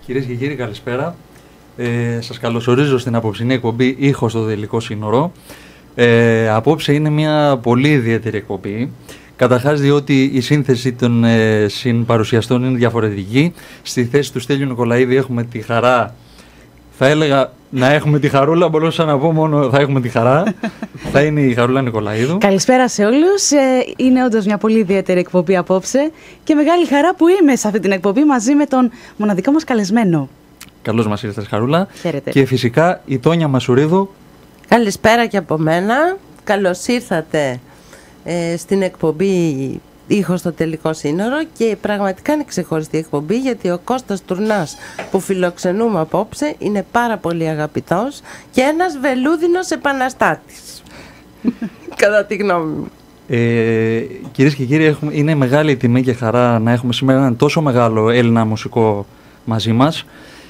Κυρίες και κύριοι, καλησπέρα. Σας καλωσορίζω στην απόψινή εκπομπή «Ήχος στο τελικό σύνορο». Απόψε είναι μια πολύ ιδιαίτερη εκπομπή. Καταρχάς διότι η σύνθεση των συμπαρουσιαστών είναι διαφορετική. Στη θέση του Στέλιου Νικολαίδη έχουμε τη χαρά, θα έλεγα να έχουμε τη Χαρούλα, μπορούσα να πω μόνο θα έχουμε τη χαρά. Θα είναι η Χαρούλα Νικολαίδου. Καλησπέρα σε όλους. Είναι όντως μια πολύ ιδιαίτερη εκπομπή απόψε και μεγάλη χαρά που είμαι σε αυτή την εκπομπή μαζί με τον μοναδικό μας καλεσμένο. Καλώς μας ήρθες, Χαρούλα. Χαίρετε. Και φυσικά η Τόνια Μασουρίδου. Καλησπέρα και από μένα. Καλώς ήρθατε στην εκπομπή «Ήχος στο τελικό σύνορο» και πραγματικά είναι ξεχωριστή εκπομπή γιατί ο Κώστας Τουρνάς που φιλοξενούμε απόψε είναι πάρα πολύ αγαπητός και ένας βελούδινος επαναστάτης. Κατά τη γνώμη μου. Κυρίες και κύριοι, είναι μεγάλη τιμή και χαρά να έχουμε σήμερα έναν τόσο μεγάλο Έλληνα μουσικό μαζί μας.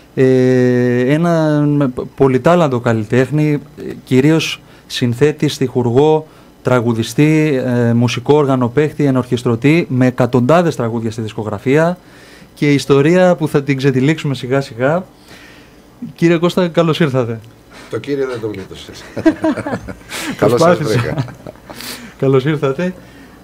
Ένα πολυτάλαντο καλλιτέχνη, κυρίως συνθέτη, στιχουργό, τραγουδιστή, μουσικό οργανοπαίχτη, ενορχιστρωτή, με εκατοντάδες τραγούδια στη δισκογραφία και ιστορία που θα την ξετυλίξουμε σιγά σιγά. Κύριε Κώστα, καλώς ήρθατε. Το κύριε δεν το γλίτωσες. Καλώς ήρθατε. Καλώς ήρθατε.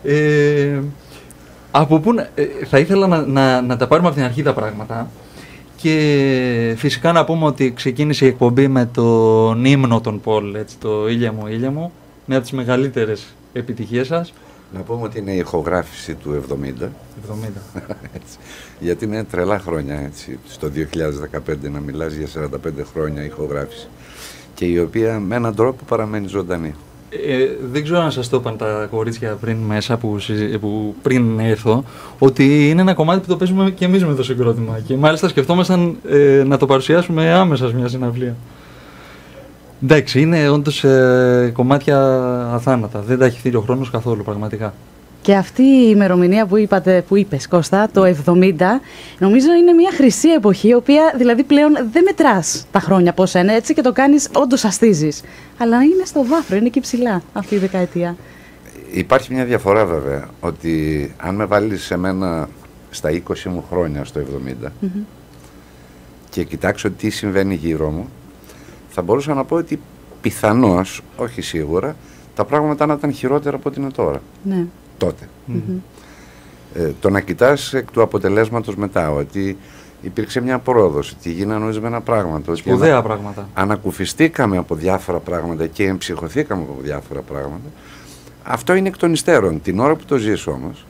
Από πού θα ήθελα να τα πάρουμε από την αρχή τα πράγματα και φυσικά να πούμε ότι ξεκίνησε η εκπομπή με τον ύμνο των Πολ, το «Ήλια μου, ήλια μου», μια από τις μεγαλύτερες επιτυχίες σας. Να πούμε ότι είναι η ηχογράφηση του 70. Γιατί είναι τρελά χρόνια, έτσι, στο 2015 να μιλάς για 45 χρόνια ηχογράφηση και η οποία με έναν τρόπο παραμένει ζωντανή. Δεν ξέρω αν σας το είπαν τα κορίτσια πριν μέσα που πριν έρθω, ότι είναι ένα κομμάτι που το παίζουμε και εμείς με το συγκρότημα και μάλιστα σκεφτόμασταν να το παρουσιάσουμε άμεσα σε μια συναυλία. Εντάξει, είναι όντως κομμάτια αθάνατα. Δεν τα έχει θύρει ο χρόνος καθόλου, πραγματικά. Και αυτή η ημερομηνία που είπες, Κώστα, το 70, νομίζω είναι μια χρυσή εποχή, η οποία δηλαδή πλέον δεν μετράς τα χρόνια πόσα είναι, έτσι, και το κάνεις, όντως αστίζεις. Αλλά είναι στο βάθρο, είναι εκεί ψηλά αυτή η δεκαετία. Υπάρχει μια διαφορά βέβαια, ότι αν με βάλεις σε μένα στα 20 μου χρόνια στο 70 και κοιτάξω τι συμβαίνει γύρω μου, θα μπορούσα να πω ότι πιθανώς, όχι σίγουρα, τα πράγματα να ήταν χειρότερα από ό,τι είναι τώρα. Ναι. Τότε. Το να κοιτάς εκ του αποτελέσματος μετά, ότι υπήρξε μια πρόοδος, ότι γίνανε ορισμένα πράγματα. Σπουδαία πράγματα. Ανακουφιστήκαμε από διάφορα πράγματα και εμψυχωθήκαμε από διάφορα πράγματα. Αυτό είναι εκ των υστέρων. Την ώρα που το ζεις όμως,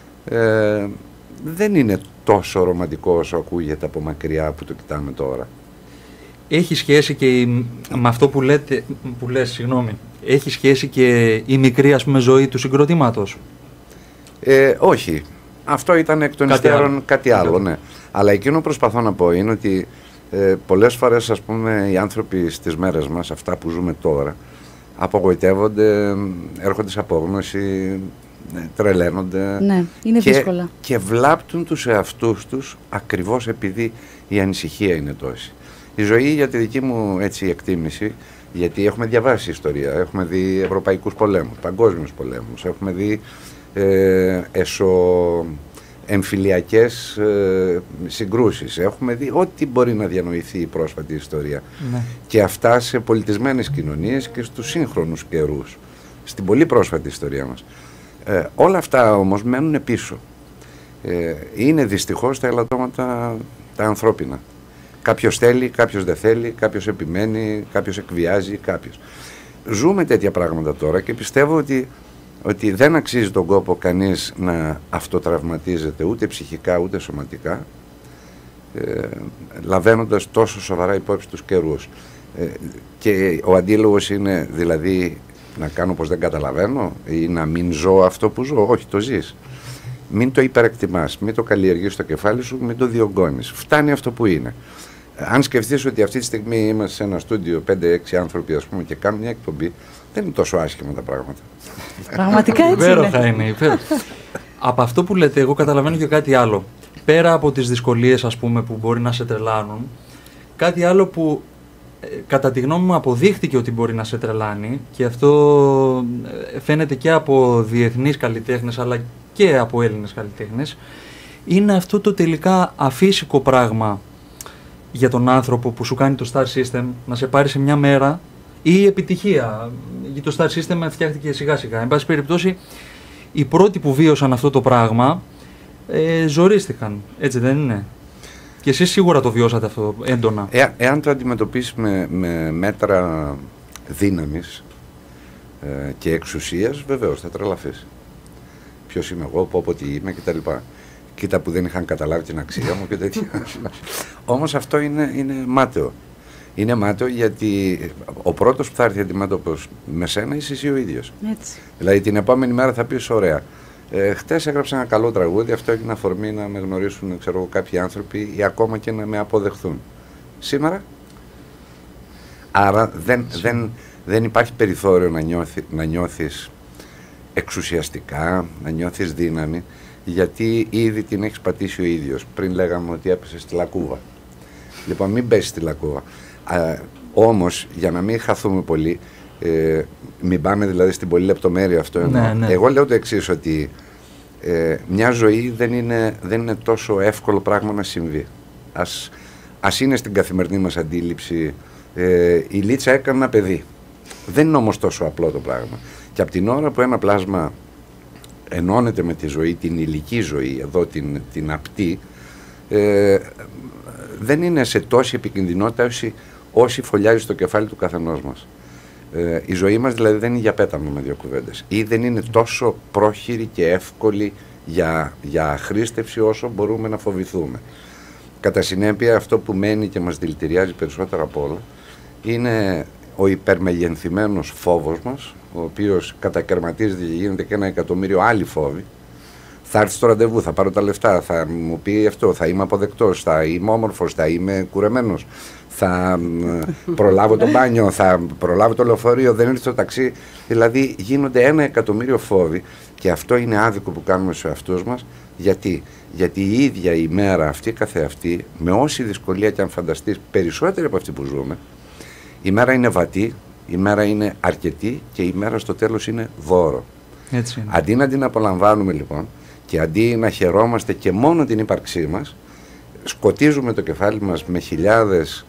δεν είναι τόσο ρομαντικό όσο ακούγεται από μακριά που το κοιτάμε τώρα. Έχει σχέση και με αυτό που λες, συγγνώμη, έχει σχέση και η μικρή, ας πούμε, ζωή του συγκροτήματος. Όχι. Αυτό ήταν εκ των υστέρων κάτι άλλο, ναι. Αλλά εκείνο που προσπαθώ να πω είναι ότι πολλές φορές, ας πούμε, οι άνθρωποι στις μέρες μας, αυτά που ζούμε τώρα, απογοητεύονται, έρχονται σε απόγνωση, τρελαίνονται. Ναι, είναι δύσκολα. Και βλάπτουν τους εαυτούς τους ακριβώς επειδή η ανησυχία είναι τόση. Η ζωή, για τη δική μου έτσι εκτίμηση, γιατί έχουμε διαβάσει ιστορία, έχουμε δει ευρωπαϊκούς πολέμους, παγκόσμιους πολέμους, έχουμε δει εμφυλιακές συγκρούσεις, έχουμε δει ό,τι μπορεί να διανοηθεί η πρόσφατη ιστορία. Ναι. Και αυτά σε πολιτισμένες κοινωνίες και στους σύγχρονους καιρούς, στην πολύ πρόσφατη ιστορία μας. Όλα αυτά όμως μένουν πίσω. Είναι δυστυχώς τα ελαττώματα τα ανθρώπινα. Κάποιος θέλει, κάποιος δεν θέλει, κάποιος επιμένει, κάποιος εκβιάζει, κάποιος. Ζούμε τέτοια πράγματα τώρα και πιστεύω ότι δεν αξίζει τον κόπο κανείς να αυτοτραυματίζεται ούτε ψυχικά ούτε σωματικά, λαβαίνοντας τόσο σοβαρά υπόψη τους καιρούς. Και ο αντίλογος είναι δηλαδή να κάνω πως δεν καταλαβαίνω ή να μην ζω αυτό που ζω. Όχι, το ζεις. Μην το υπερεκτιμάς, μην το καλλιεργείς στο κεφάλι σου, μην το διωγγώνεις. Φτάνει αυτό που είναι. Αν σκεφτείς ότι αυτή τη στιγμή είμαστε σε ένα στούντιο 5-6 άνθρωποι, ας πούμε, και κάνουν μια εκπομπή, δεν είναι τόσο άσχημα τα πράγματα. Πραγματικά έτσι υπέροχα είναι. Από αυτό που λέτε, εγώ καταλαβαίνω και κάτι άλλο. Πέρα από τις δυσκολίες, ας πούμε, που μπορεί να σε τρελάνουν, κάτι άλλο που κατά τη γνώμη μου αποδείχτηκε ότι μπορεί να σε τρελάνει, και αυτό φαίνεται και από διεθνείς καλλιτέχνες αλλά και από Έλληνες καλλιτέχνες, είναι αυτό το τελικά αφύσικο πράγμα για τον άνθρωπο που σου κάνει το Star System να σε πάρει σε μια μέρα, ή η επιτυχία. Γιατί το Star System φτιάχτηκε σιγά σιγά. Εν πάση περιπτώσει, οι πρώτοι που βίωσαν αυτό το πράγμα ζορίστηκαν. Έτσι δεν είναι? Και εσείς σίγουρα το βιώσατε αυτό έντονα. Εάν το αντιμετωπίσεις με μέτρα δύναμης και εξουσίας, βεβαίως θα τρελαθείς. Ποιος είμαι εγώ, πω τι είμαι κτλ. Κοίτα που δεν είχαν καταλάβει την αξία μου και τέτοια. Όμως αυτό είναι μάταιο. Είναι μάταιο γιατί ο πρώτος που θα έρθει αντιμέτωπος με σένα είσαι εσύ ο ίδιος. Έτσι. Δηλαδή την επόμενη μέρα θα πεις ωραία. Χτες έγραψα ένα καλό τραγούδι, αυτό έγινε αφορμή να με γνωρίσουν κάποιοι άνθρωποι ή ακόμα και να με αποδεχθούν. Σήμερα, άρα δεν υπάρχει περιθώριο να νιώθεις εξουσιαστικά, να νιώθεις δύναμη, γιατί ήδη την έχεις πατήσει ο ίδιος. Πριν λέγαμε ότι έπεσε στη λακκούβα. Λοιπόν, μην πέσει στη λακκούβα. Όμως, για να μην χαθούμε πολύ, μην πάμε δηλαδή στην πολύ λεπτομέρεια αυτό. Ναι. Εγώ λέω το εξής, ότι μια ζωή δεν είναι τόσο εύκολο πράγμα να συμβεί. Ας είναι στην καθημερινή μας αντίληψη, η Λίτσα έκανε ένα παιδί. Δεν είναι όμως τόσο απλό το πράγμα. Και από την ώρα που ένα πλάσμα ενώνεται με τη ζωή, την ηλική ζωή, εδώ την απτή, δεν είναι σε τόση επικινδυνότητα όσοι φωλιάζει στο κεφάλι του καθενός μας. Η ζωή μας δηλαδή δεν είναι για πέταμο με δύο κουβέντες, ή δεν είναι τόσο πρόχειρη και εύκολη για χρήστευση όσο μπορούμε να φοβηθούμε. Κατά συνέπεια, αυτό που μένει και μας δηλητηριάζει περισσότερο απ' όλα είναι ο υπερμεγενθυμένος φόβος μας, ο οποίος κατακαιρματίζεται και γίνεται και 1.000.000 άλλοι φόβοι. Θα έρθει στο ραντεβού, θα πάρω τα λεφτά, θα μου πει αυτό, θα είμαι αποδεκτός, θα είμαι όμορφος, θα είμαι κουρεμένος, θα προλάβω το μπάνιο, θα προλάβω το λεωφορείο, δεν ήρθε το ταξί. Δηλαδή γίνονται 1.000.000 φόβοι και αυτό είναι άδικο που κάνουμε στους εαυτούς μας. Γιατί η ίδια η μέρα αυτή καθεαυτή, με όση δυσκολία και αν φανταστείς περισσότερη από αυτή που ζούμε, η μέρα είναι βατή, η μέρα είναι αρκετή και η μέρα στο τέλος είναι δώρο. Έτσι είναι. Αντί να την απολαμβάνουμε λοιπόν και αντί να χαιρόμαστε και μόνο την ύπαρξή μας, σκοτίζουμε το κεφάλι μας με χιλιάδες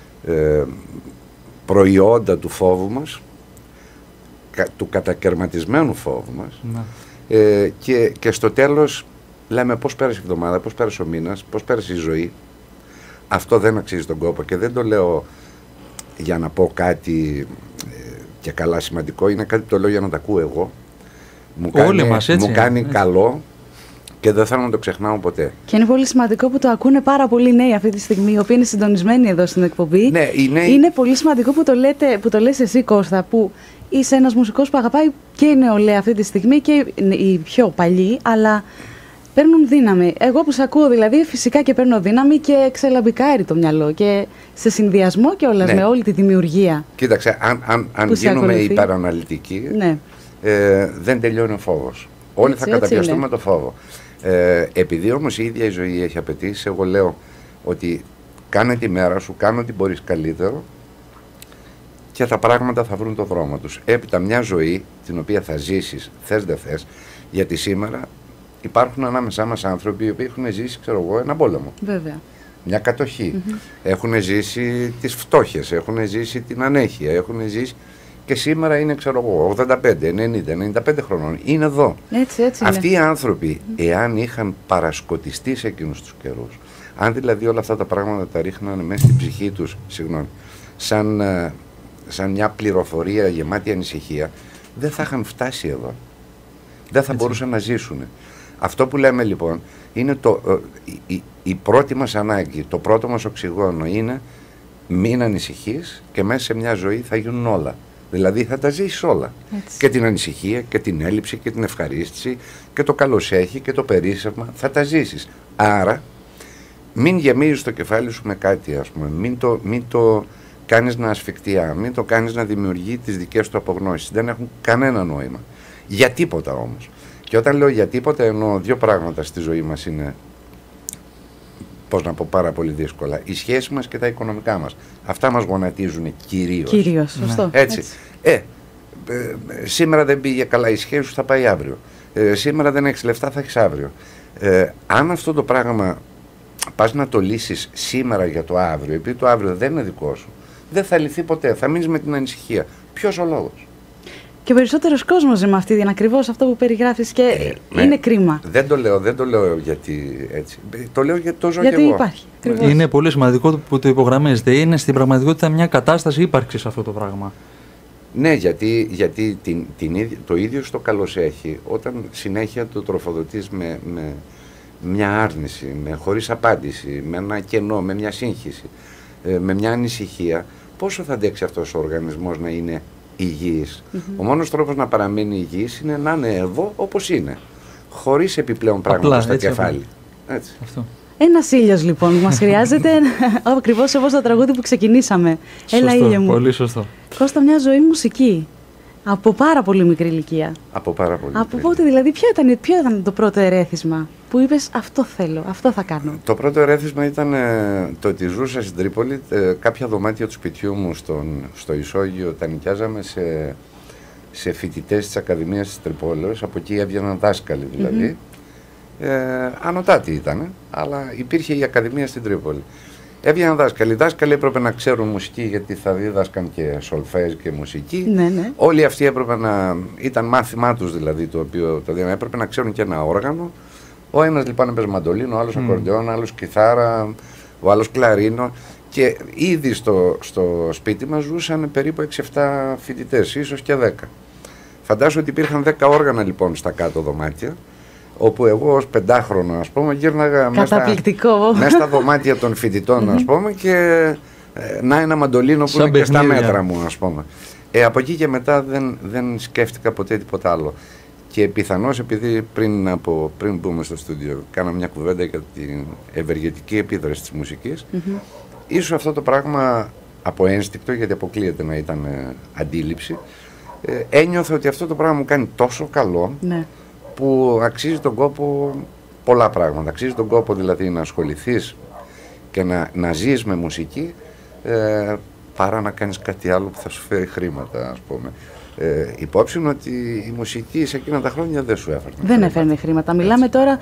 προϊόντα του φόβου μας, του κατακαιρματισμένου φόβου μας, και στο τέλος λέμε πώς πέρασε η εβδομάδα, πώς πέρασε ο μήνας, πώς πέρασε η ζωή. Αυτό δεν αξίζει τον κόπο και δεν το λέω για να πω κάτι και καλά σημαντικό, είναι κάτι που το λέω για να τα ακούω εγώ. Μου κάνει καλό και δεν θέλω να το ξεχνάω ποτέ. Και είναι πολύ σημαντικό που το ακούνε πάρα πολλοί νέοι αυτή τη στιγμή, οι οποίοι είναι συντονισμένοι εδώ στην εκπομπή. Ναι, είναι πολύ σημαντικό που το λες εσύ, Κώστα, που είσαι ένας μουσικός που αγαπάει και η νεολαία αυτή τη στιγμή και οι πιο παλιοί, αλλά παίρνουν δύναμη. Εγώ που σε ακούω δηλαδή, φυσικά και παίρνω δύναμη και ξελαμπικάρει το μυαλό και σε συνδυασμό κιόλας με όλη τη δημιουργία. Κοίταξε, αν γίνουμε υπεραναλυτικοί, δεν τελειώνει ο φόβος. Όλοι θα καταπιαστούμε το φόβο. Επειδή όμως η ίδια η ζωή έχει απαιτήσει, εγώ λέω ότι κάνε τη μέρα σου, κάνε ό,τι μπορείς καλύτερο και τα πράγματα θα βρουν το δρόμο τους. Έπειτα μια ζωή την οποία θα ζήσεις, θες δεν θες, γιατί σήμερα υπάρχουν ανάμεσά μας άνθρωποι οι οποίοι έχουν ζήσει, ξέρω εγώ, ένα πόλεμο. Βέβαια. Μια κατοχή. Έχουν ζήσει τις φτώχειες, έχουν ζήσει την ανέχεια, έχουν ζήσει και σήμερα είναι, ξέρω εγώ, 85, 90, 95 χρονών. Είναι εδώ. Έτσι αυτοί οι άνθρωποι, εάν είχαν παρασκοτιστεί σε εκείνους τους καιρούς, αν δηλαδή όλα αυτά τα πράγματα τα ρίχνανε μέσα στην ψυχή τους, σαν μια πληροφορία γεμάτη ανησυχία, δεν θα είχαν φτάσει εδώ. Δεν θα μπορούσαν να ζήσουν. Αυτό που λέμε λοιπόν είναι η πρώτη μας ανάγκη, το πρώτο μας οξυγόνο είναι μην ανησυχείς και μέσα σε μια ζωή θα γίνουν όλα. Δηλαδή θα τα ζήσεις όλα. Έτσι. Και την ανησυχία και την έλλειψη και την ευχαρίστηση και το καλοσέχη και το περίσσευμα θα τα ζήσεις. Άρα μην γεμίζεις το κεφάλι σου με κάτι, ας πούμε. Μην το κάνεις να ασφικτιά, μην το κάνεις να δημιουργεί τις δικές του απογνώσεις. Δεν έχουν κανένα νόημα. Για τίποτα όμως. Και όταν λέω για τίποτα εννοώ δύο πράγματα στη ζωή μας είναι, πώς να πω, πάρα πολύ δύσκολα. Οι σχέσεις μας και τα οικονομικά μας. Αυτά μας γονατίζουν κυρίως. Κυρίως, σωστό. Έτσι. Σήμερα δεν πήγε καλά η σχέση σου, θα πάει αύριο. Σήμερα δεν έχεις λεφτά, θα έχεις αύριο. Αν αυτό το πράγμα πας να το λύσεις σήμερα για το αύριο, επειδή το αύριο δεν είναι δικό σου, δεν θα λυθεί ποτέ, θα μείνεις με την ανησυχία. Ποιος ο λόγος? Και ο περισσότερος κόσμος με αυτή την ακριβώς αυτό που περιγράφεις και είναι κρίμα. Δεν το λέω γιατί έτσι. Το λέω γιατί το ζω γιατί και εγώ. Υπάρχει. Ακριβώς. Είναι πολύ σημαντικό που το υπογραμμίζετε. Είναι στην πραγματικότητα μια κατάσταση ύπαρξης αυτό το πράγμα. Ναι, γιατί το ίδιο στο καλώς έχει όταν συνέχεια το τροφοδοτείς με μια άρνηση, χωρίς απάντηση, με ένα κενό, με μια σύγχυση, με μια ανησυχία. Πόσο θα αντέξει αυτός ο οργανισμός να είναι υγιής? Ο μόνος τρόπος να παραμείνει υγιής είναι να είναι εδώ όπως είναι, χωρίς επιπλέον πράγματα στο κεφάλι. Έτσι. Αυτό. Ένας ήλιος λοιπόν μας χρειάζεται, ακριβώς όπως το τραγούδι που ξεκινήσαμε. Έλα ήλιε μου. Πολύ σωστό. Κώστα, μια ζωή μουσική. Από πάρα πολύ μικρή ηλικία. Από πάρα πολύ Από μικρή. πότε δηλαδή, ποιο ήταν το πρώτο ερέθισμα που είπες αυτό θέλω, αυτό θα κάνω? Το πρώτο ερέθισμα ήταν το ότι ζούσα στην Τρίπολη. Κάποια δωμάτια του σπιτιού μου στο Ισόγειο τα νοικιάζαμε σε φοιτητές της Ακαδημίας της Τρυπόλεως. Από εκεί έβγαιναν δάσκαλοι δηλαδή. Ανωτάτοι ήταν, αλλά υπήρχε η Ακαδημία στην Τρίπολη. Έβγαιναν δάσκαλοι. Οι δάσκαλοι έπρεπε να ξέρουν μουσική, γιατί θα δίδασκαν και σολφέζ και μουσική. Ναι. Όλοι αυτοί έπρεπε να. Ήταν μάθημά τους δηλαδή, το οποίο έπρεπε να ξέρουν και ένα όργανο. Ο ένας λοιπόν έπαιζε μαντολίνο, ο άλλος ακορντεόν, ο άλλος κιθάρα, ο άλλος κλαρίνο. Και ήδη στο σπίτι μας ζούσαν περίπου 6-7 φοιτητές, ίσως και 10. Φαντάζομαι ότι υπήρχαν 10 όργανα λοιπόν στα κάτω δωμάτια, όπου εγώ ως 5χρονο, ας πούμε, γύρναγα μέσα στα δωμάτια των φοιτητών, ας πούμε, και να ένα μαντολίνο που είναι και στα μέτρα μου, ας πούμε. Από εκεί και μετά δεν σκέφτηκα ποτέ τίποτα άλλο. Και πιθανώς, επειδή πριν μπούμε στο στούντιο κάναμε μια κουβέντα για την ευεργετική επίδραση της μουσικής, ίσως αυτό το πράγμα από ένστικτο, γιατί αποκλείεται να ήταν αντίληψη, ένιωθα ότι αυτό το πράγμα μου κάνει τόσο καλό, που αξίζει τον κόπο πολλά πράγματα. Αξίζει τον κόπο δηλαδή να ασχοληθείς και να ζεις με μουσική, παρά να κάνεις κάτι άλλο που θα σου φέρει χρήματα, ας πούμε. Υπόψη είναι ότι η μουσική σε εκείνα τα χρόνια δεν σου έφερνε. Δεν έφερνε χρήματα. Μιλάμε τώρα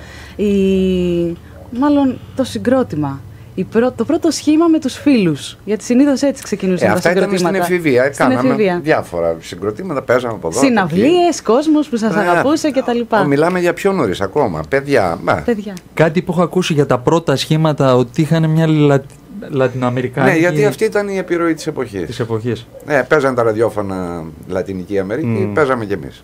μάλλον το συγκρότημα. Το πρώτο σχήμα με τους φίλους. Γιατί συνήθως έτσι ξεκινούσαν τα συγκροτήματα. Αυτά ήταν στην εφηβεία. Κάναμε διάφορα συγκροτήματα, παίζαμε από εδώ. Συναυλίες, κόσμος που σας αγαπούσε κτλ. Μιλάμε για πιο νωρίς ακόμα. Παιδιά. Κάτι που έχω ακούσει για τα πρώτα σχήματα, ότι είχαν μια λατινοαμερικάνικη. Ναι, γιατί αυτή ήταν η επιρροή της εποχής. Παίζανε τα ραδιόφωνα Λατινική Αμερική, παίζαμε κι εμείς.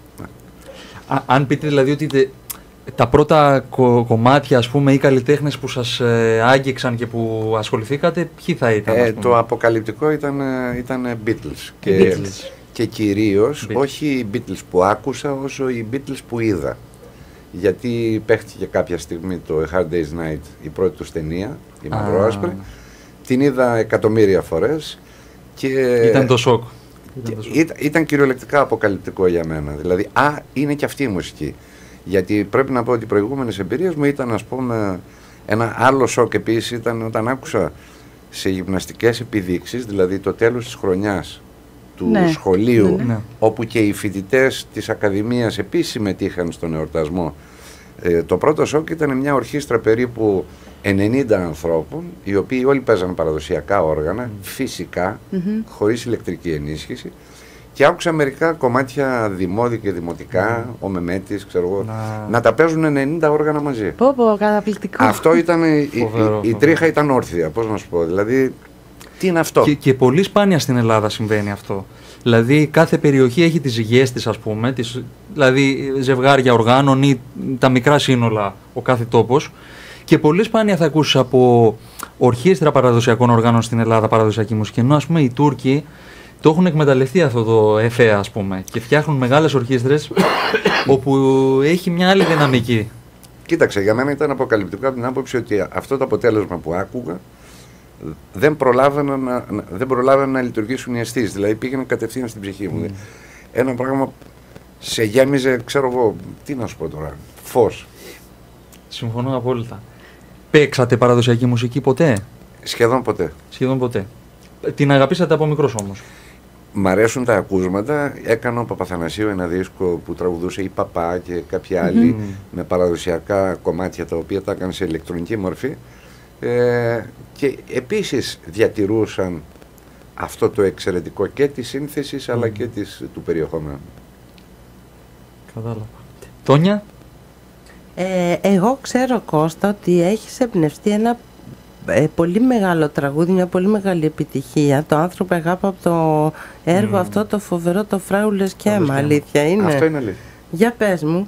Αν πείτε δηλαδή ότι τα πρώτα κομμάτια, ας πούμε, ή καλλιτέχνες που σας άγγιξαν και που ασχοληθήκατε, ποιοι θα ήταν? Το αποκαλυπτικό ήταν Beatles. Και κυρίως όχι οι Beatles που άκουσα, όσο οι Beatles που είδα. Γιατί παίχτηκε κάποια στιγμή το A Hard Day's Night, η πρώτη τους ταινία, η μαυρόασπρη. Την είδα εκατομμύρια φορές. Και ήταν το σοκ. Ήταν κυριολεκτικά αποκαλυπτικό για μένα. Δηλαδή, είναι και αυτή η μουσική. Γιατί πρέπει να πω ότι οι προηγούμενες εμπειρίες μου ήταν, ας πούμε, ένα άλλο σοκ επίσης ήταν όταν άκουσα σε γυμναστικές επιδείξεις, δηλαδή το τέλος της χρονιάς του σχολείου, όπου και οι φοιτητές της Ακαδημίας επίσης συμμετείχαν στον εορτασμό. Το πρώτο σοκ ήταν μια ορχήστρα περίπου 90 ανθρώπων, οι οποίοι όλοι παίζαν παραδοσιακά όργανα, φυσικά, χωρίς ηλεκτρική ενίσχυση. Και άκουσα μερικά κομμάτια δημόδι και δημοτικά, ο Μεμέτης, ξέρω εγώ, να τα παίζουν 90 όργανα μαζί. Πω, καταπληκτικό. Αυτό ήταν, η τρίχα ήταν όρθια, πώς να σου πω, δηλαδή, τι είναι αυτό. Και πολύ σπάνια στην Ελλάδα συμβαίνει αυτό. Δηλαδή κάθε περιοχή έχει τις ζυγές της, ας πούμε, δηλαδή ζευγάρια οργάνων ή τα μικρά σύνολα ο κάθε τόπος. Και πολύ σπάνια θα ακούσεις από ορχήστρα παραδοσιακών οργάνων στην Ελλάδα παραδοσιακή μουσική, ενώ ας πούμε οι Τούρκοι το έχουν εκμεταλλευτεί αυτό το εφέ, ας πούμε, και φτιάχνουν μεγάλες ορχήστρες όπου έχει μια άλλη δυναμική. Κοίταξε, για μένα ήταν αποκαλυπτικό από την άποψη ότι αυτό το αποτέλεσμα που άκουγα δεν προλάβαιναν να λειτουργήσουν οι αισθήσεις. Δηλαδή πήγαινε κατευθείαν στην ψυχή μου. Ένα πράγμα σε γέμιζε, ξέρω εγώ, τι να σου πω τώρα, φως. Συμφωνώ απόλυτα. Παίξατε παραδοσιακή μουσική ποτέ? Σχεδόν ποτέ. Σχεδόν ποτέ. Την αγαπήσατε από μικρός όμως? Μ' αρέσουν τα ακούσματα. Έκανα ο Παπαθανασίου ένα δίσκο που τραγουδούσε η Παπά και κάποιοι άλλοι με παραδοσιακά κομμάτια τα οποία τα έκανε σε ηλεκτρονική μορφή. Και επίσης διατηρούσαν αυτό το εξαιρετικό και της σύνθεσης αλλά και του περιεχομένου. Κατάλαβα. Τόνια. Εγώ ξέρω, Κώστα, ότι έχεις εμπνευστεί ένα πολύ μεγάλο τραγούδι, μια πολύ μεγάλη επιτυχία. Το άνθρωπο αγάπη από το έργο αυτό το φοβερό, το Φράουλες και αίμα. Αλήθεια είναι? Αυτό είναι αλήθεια. Για πες μου.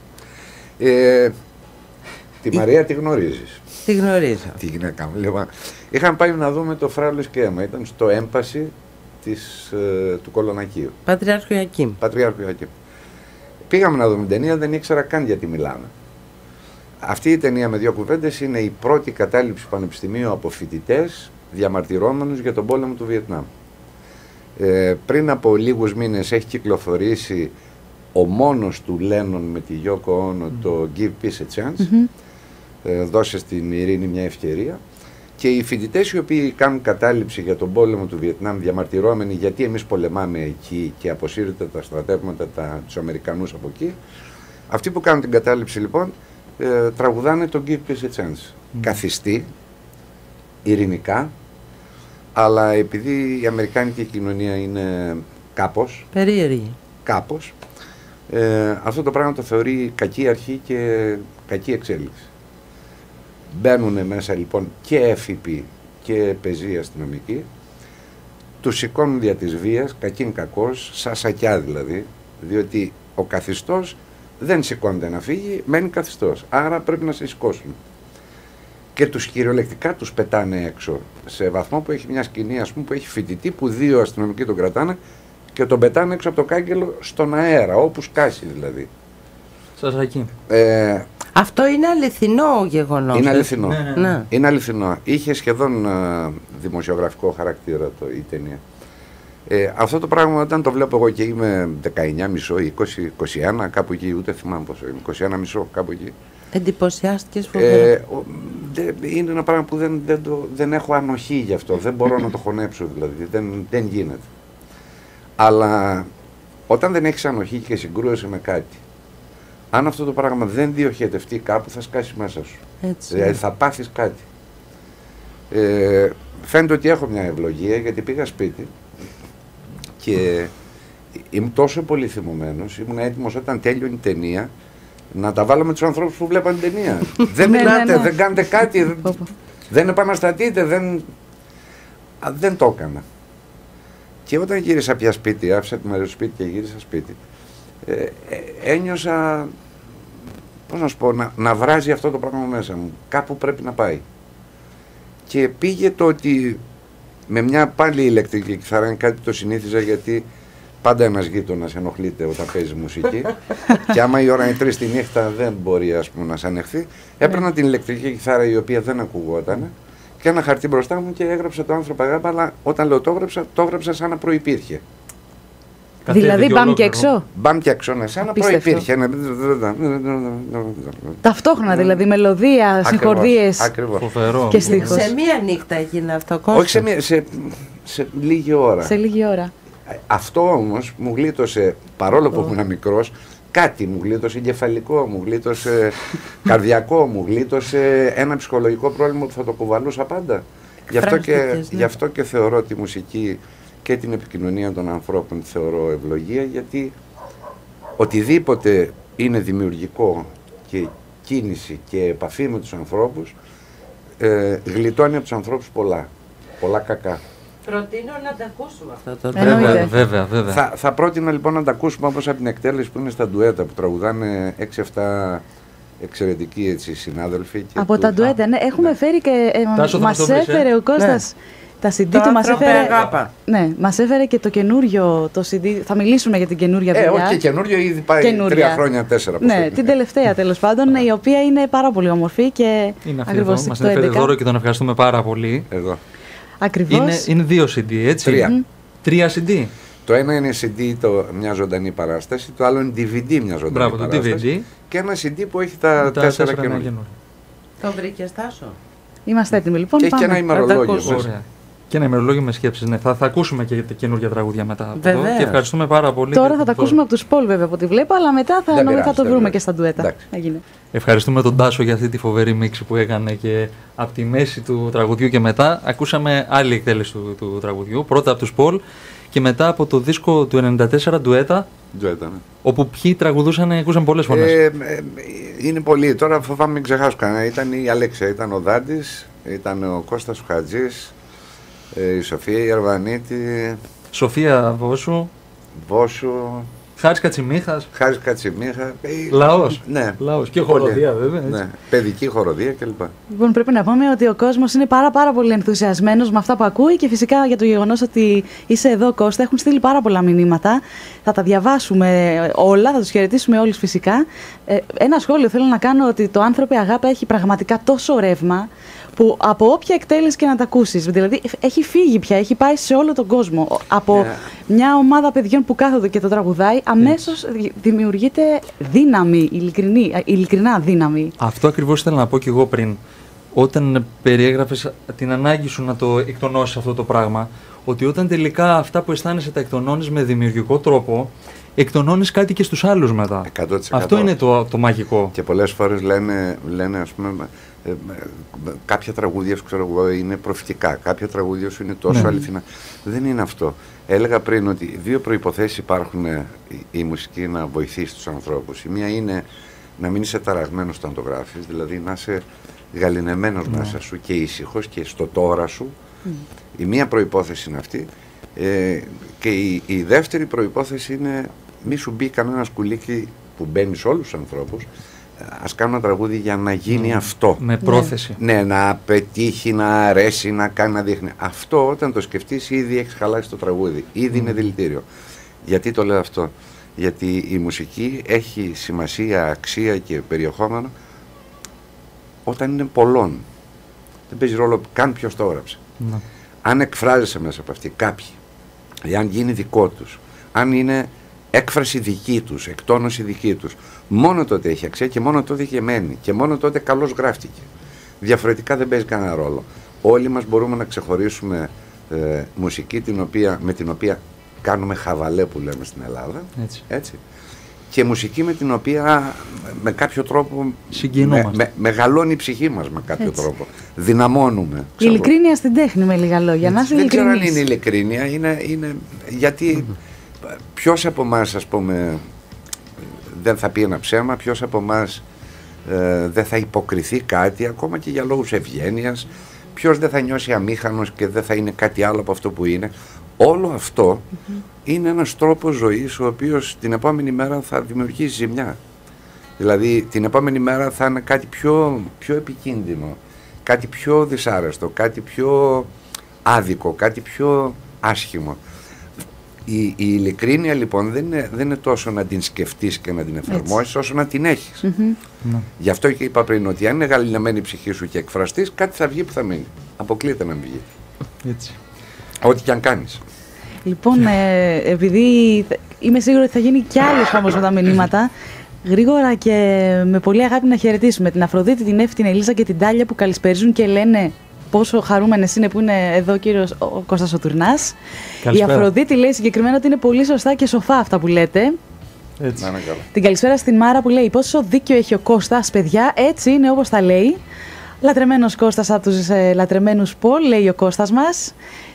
Τη Μαρία τη γνωρίζεις? Τη γνωρίζω. Τη γυναίκα μου. Λοιπόν, είχαμε πάει να δούμε το Φράουλες και αίμα. Ήταν στο Έμπαση του Κολονακίου. Πατριάρχου Ιακήμ. Πήγαμε να δούμε την ταινία, δεν ήξερα καν γιατί μιλάμε. Αυτή η ταινία με δύο κουβέντες είναι η πρώτη κατάληψη πανεπιστημίου από φοιτητές διαμαρτυρόμενους για τον πόλεμο του Βιετνάμ. Πριν από λίγους μήνες έχει κυκλοφορήσει ο μόνος του Λένον με τη Γιώκο Όνο, το Give Peace a Chance, δώσε στην ειρήνη μια ευκαιρία. Και οι φοιτητές οι οποίοι κάνουν κατάληψη για τον πόλεμο του Βιετνάμ διαμαρτυρόμενοι γιατί εμείς πολεμάμε εκεί και αποσύρετε τα στρατεύματα τους Αμερικανούς από εκεί, αυτοί που κάνουν την κατάληψη λοιπόν τραγουδάνε το Give Peace a Chance. Καθιστή, ειρηνικά, αλλά επειδή η αμερικάνικη κοινωνία είναι κάπως περίεργη, αυτό το πράγμα το θεωρεί κακή αρχή και κακή εξέλιξη. Μπαίνουν μέσα λοιπόν και έφυποι και πεζοί αστυνομικοί, τους σηκώνουν δια της βίας, κακήν κακός, σαν σακιά δηλαδή, διότι ο καθιστός δεν σηκώνεται να φύγει, μένει καθιστός, άρα πρέπει να σε σηκώσουν. Και τους κυριολεκτικά τους πετάνε έξω, σε βαθμό που έχει μια σκηνή ας πούμε, που έχει φοιτητή που δύο αστυνομικοί τον κρατάνε και τον πετάνε έξω από το κάγκελο στον αέρα, όπου σκάσει δηλαδή. Σας εκεί. Αυτό είναι αληθινό γεγονός. Είναι αληθινό. Ναι. Είναι αληθινό. Είχε σχεδόν δημοσιογραφικό χαρακτήρα η ταινία. Αυτό το πράγμα όταν το βλέπω εγώ και είμαι 19,5, 20, 21, κάπου εκεί, ούτε θυμάμαι πόσο είμαι, 21,5, κάπου εκεί. Εντυπωσιάστηκες φοβερά. Είναι ένα πράγμα που δεν έχω ανοχή γι' αυτό, δεν μπορώ να το χωνέψω δηλαδή, δεν γίνεται. Αλλά όταν δεν έχεις ανοχή και συγκρούεσαι με κάτι, αν αυτό το πράγμα δεν διοχετευτεί κάπου θα σκάσει μέσα σου. Έτσι. Δηλαδή θα πάθεις κάτι. Φαίνεται ότι έχω μια ευλογία γιατί πήγα σπίτι και ήμουν τόσο πολύ θυμωμένος, ήμουν έτοιμος όταν τέλειωνε η ταινία να τα βάλω με τους ανθρώπους που βλέπαν την ταινία. Δεν μιλάτε, δεν κάνετε κάτι, δεν επαναστατείτε, δεν το έκανα. Και όταν γύρισα πια σπίτι, άφησα τη Μαρία στο σπίτι και γύρισα σπίτι, ένιωσα, πώς να σου πω, να βράζει αυτό το πράγμα μέσα μου. Κάπου πρέπει να πάει. Και πήγε το ότι με μια πάλι ηλεκτρική κιθάρα, είναι κάτι που το συνήθιζα γιατί πάντα ένας γείτονας ενοχλείται όταν παίζει μουσική και άμα η ώρα είναι 3 τη νύχτα δεν μπορεί ας πούμε να σε ανεχθεί. Έπαιρνα την ηλεκτρική κιθάρα η οποία δεν ακουγόταν και ένα χαρτί μπροστά μου και έγραψα το άνθρωπο αγάπη, αλλά όταν λέω το έγραψα σαν να προϋπήρχε. Δηλαδή μπαμ και έξω. Μπαμ και έξω, ναι, σαν να προϋπήρχε. Ταυτόχρονα δηλαδή, μελωδία, συγχορδίες και στίχος. Σε μία νύχτα έγινε αυτό, Κώστα? Όχι σε λίγη ώρα. Σε λίγη ώρα. Αυτό όμως μου γλίτωσε, παρόλο που ήμουν μικρός, κάτι μου γλίτωσε εγκεφαλικό, μου γλίτωσε καρδιακό, μου γλίτωσε ένα ψυχολογικό πρόβλημα που θα το κουβαλούσα πάντα. Γι' αυτό και θεωρώ τη μουσική και την επικοινωνία των ανθρώπων θεωρώ ευλογία, γιατί οτιδήποτε είναι δημιουργικό και κίνηση και επαφή με τους ανθρώπους γλιτώνει από τους ανθρώπους πολλά κακά. Προτείνω να τα ακούσουμε αυτό το Βέβαια. Θα πρότεινα λοιπόν να τα ακούσουμε όπως από την εκτέλεση που είναι στα ντουέτα που τραγουδάνε 6-7 εξαιρετικοί έτσι, συνάδελφοι. Και από τα ντουέτα, ναι, έχουμε φέρει και μας έφερε ο Κώστας τα CD του, μας έφερε. Ναι, μας έφερε και το καινούριο το CD. Θα μιλήσουμε για την καινούρια δουλειά. Όχι και καινούριο, ήδη πάει 3 χρόνια, 4. Ναι, την τελευταία τέλος πάντων, η οποία είναι πάρα πολύ όμορφη και ακριβώς μας έφερε δώρο και τον ευχαριστούμε πάρα πολύ. Εδώ. Ακριβώς. Είναι 2 CD, έτσι. 3 CD. Το ένα είναι CD, μια ζωντανή παράσταση, το άλλο είναι DVD, μια ζωντανή παράσταση. Και ένα CD που έχει τα 4 καινούργια. Το βρήκες, Τάσο? Είμαστε έτοιμοι λοιπόν. Και έχει και ένα ημερολόγιο. Και ένα ημερολόγιο με σκέψεις. Ναι. Θα ακούσουμε και τα καινούργια τραγούδια μετά από εδώ. Και ευχαριστούμε πάρα πολύ. Τώρα θα τα ακούσουμε από τους Πολ, βέβαια, από ό,τι βλέπω, αλλά μετά θα το βρούμε και στα ντουέτα. Ευχαριστούμε τον Τάσο για αυτή τη φοβερή μίξη που έκανε και από τη μέση του τραγουδιού και μετά. Ακούσαμε άλλη εκτέλεση του τραγουδιού. Πρώτα από τους Πολ και μετά από το δίσκο του 94 ντουέτα. Ναι. Όπου ποιοι τραγουδούσαν, ακούσαν πολλές φωνές. Είναι πολλοί. Τώρα φοβάμαι μην ξεχάσω κανένα. Ήταν η Αλέξια, ήταν ο Δάντης, ήταν ο Κώστας ο Χατζής, η Σοφία η Αρβανίτη. Σοφία Βόσου. Χάρης Κατσιμίχας. Λαός. Ναι. Λαός. Και χοροδία, βέβαια. Ναι. Παιδική χοροδία κλπ. Λοιπόν, πρέπει να πούμε ότι ο κόσμος είναι πάρα πολύ ενθουσιασμένος με αυτά που ακούει και φυσικά για το γεγονός ότι είσαι εδώ, Κώστα. Έχουν στείλει πάρα πολλά μηνύματα. Θα τα διαβάσουμε όλα, θα τους χαιρετήσουμε όλους φυσικά. Ένα σχόλιο θέλω να κάνω, ότι το Άνθρωπε Αγάπη έχει πραγματικά τόσο ρεύμα που από όποια εκτέλεση και να τα ακούσεις, δηλαδή έχει φύγει πια, έχει πάει σε όλο τον κόσμο. Από μια ομάδα παιδιών που κάθονται και το τραγουδάει, αμέσως δημιουργείται δύναμη, ειλικρινά δύναμη. Αυτό ακριβώς ήθελα να πω και εγώ πριν, όταν περιέγραφες την ανάγκη σου να το εκτονώσεις αυτό το πράγμα, ότι όταν τελικά αυτά που αισθάνεσαι τα εκτονώνεις με δημιουργικό τρόπο, εκτονώνεις κάτι και στους άλλους μετά. 100%. Αυτό είναι το μαγικό. Και πολλές φορές λένε ας πούμε, κάποια τραγούδια σου είναι προφητικά, κάποια τραγούδια σου είναι τόσο αληθινά. Δεν είναι αυτό. Έλεγα πριν ότι δύο προϋποθέσεις υπάρχουν η μουσική να βοηθήσει τους ανθρώπους. Η μία είναι να μην είσαι ταραγμένος όταν το γράφεις, δηλαδή να είσαι γαληνεμένος μέσα σου και ήσυχος και στο τώρα σου. Η μία προϋπόθεση είναι αυτή. Και η δεύτερη προϋπόθεση είναι μη σου μπει κανένα σκουλίκι που μπαίνει σε όλους τους ανθρώπους. Ας κάνουμε ένα τραγούδι για να γίνει αυτό. Με πρόθεση. Ναι, να πετύχει, να αρέσει, να κάνει, να δείχνει. Αυτό όταν το σκεφτείς ήδη έχεις χαλάσει το τραγούδι. Ήδη είναι δηλητήριο. Γιατί το λέω αυτό? Γιατί η μουσική έχει σημασία, αξία και περιεχόμενο όταν είναι πολλών. Δεν παίζει ρόλο καν ποιος το έγραψε. Αν εκφράζεσαι μέσα από αυτή κάποιοι, αν γίνει δικό τους, αν είναι έκφραση δική τους, εκτόνωση δική τους, μόνο τότε έχει αξία και μόνο τότε έχει μένει και μόνο τότε καλώς γράφτηκε. Διαφορετικά δεν παίζει κανένα ρόλο. Όλοι μας μπορούμε να ξεχωρίσουμε μουσική με την οποία κάνουμε χαβαλέ που λέμε στην Ελλάδα, έτσι. Και μουσική με την οποία με κάποιο τρόπο μεγαλώνει η ψυχή μας με κάποιο τρόπο. Δυναμώνουμε. Ειλικρίνεια στην τέχνη, με λίγα λόγια. Να είσαι ειλικρινής. Δεν ξέρω αν είναι ειλικρίνεια, είναι γιατί ποιος από εμάς, ας πούμε, δεν θα πει ένα ψέμα, ποιος από εμάς δεν θα υποκριθεί κάτι, ακόμα και για λόγους ευγένειας, ποιος δεν θα νιώσει αμήχανος και δεν θα είναι κάτι άλλο από αυτό που είναι. Όλο αυτό είναι ένας τρόπος ζωής ο οποίος την επόμενη μέρα θα δημιουργήσει ζημιά. Δηλαδή την επόμενη μέρα θα είναι κάτι πιο επικίνδυνο, κάτι πιο δυσάρεστο, κάτι πιο άδικο, κάτι πιο άσχημο. Η ειλικρίνεια λοιπόν δεν είναι τόσο να την σκεφτείς και να την εφαρμόσεις όσο να την έχεις. Γι' αυτό και είπα πριν ότι αν είναι γαληνεμένη η ψυχή σου και εκφραστείς, κάτι θα βγει που θα μείνει. Αποκλείεται να μην βγει. Έτσι. Ό,τι και αν κάνεις. Λοιπόν, επειδή είμαι σίγουρη ότι θα γίνει κι άλλος χαμός με τα μηνύματα, γρήγορα και με πολύ αγάπη να χαιρετήσουμε την Αφροδίτη, την Εύη, την Ελίζα και την Τάλια που καλησπέριζουν και λένε πόσο χαρούμενες είναι που είναι εδώ ο κύριος ο Κώστας ο Τουρνάς. Η Αφροδίτη λέει συγκεκριμένα ότι είναι πολύ σωστά και σοφά αυτά που λέτε. Έτσι. Την καλησπέρα στην Μάρα που λέει πόσο δίκιο έχει ο Κώστας, παιδιά, έτσι είναι όπως τα λέει. Λατρεμένος Κώστας από τους λατρεμένους Πολ, λέει ο Κώστας μας.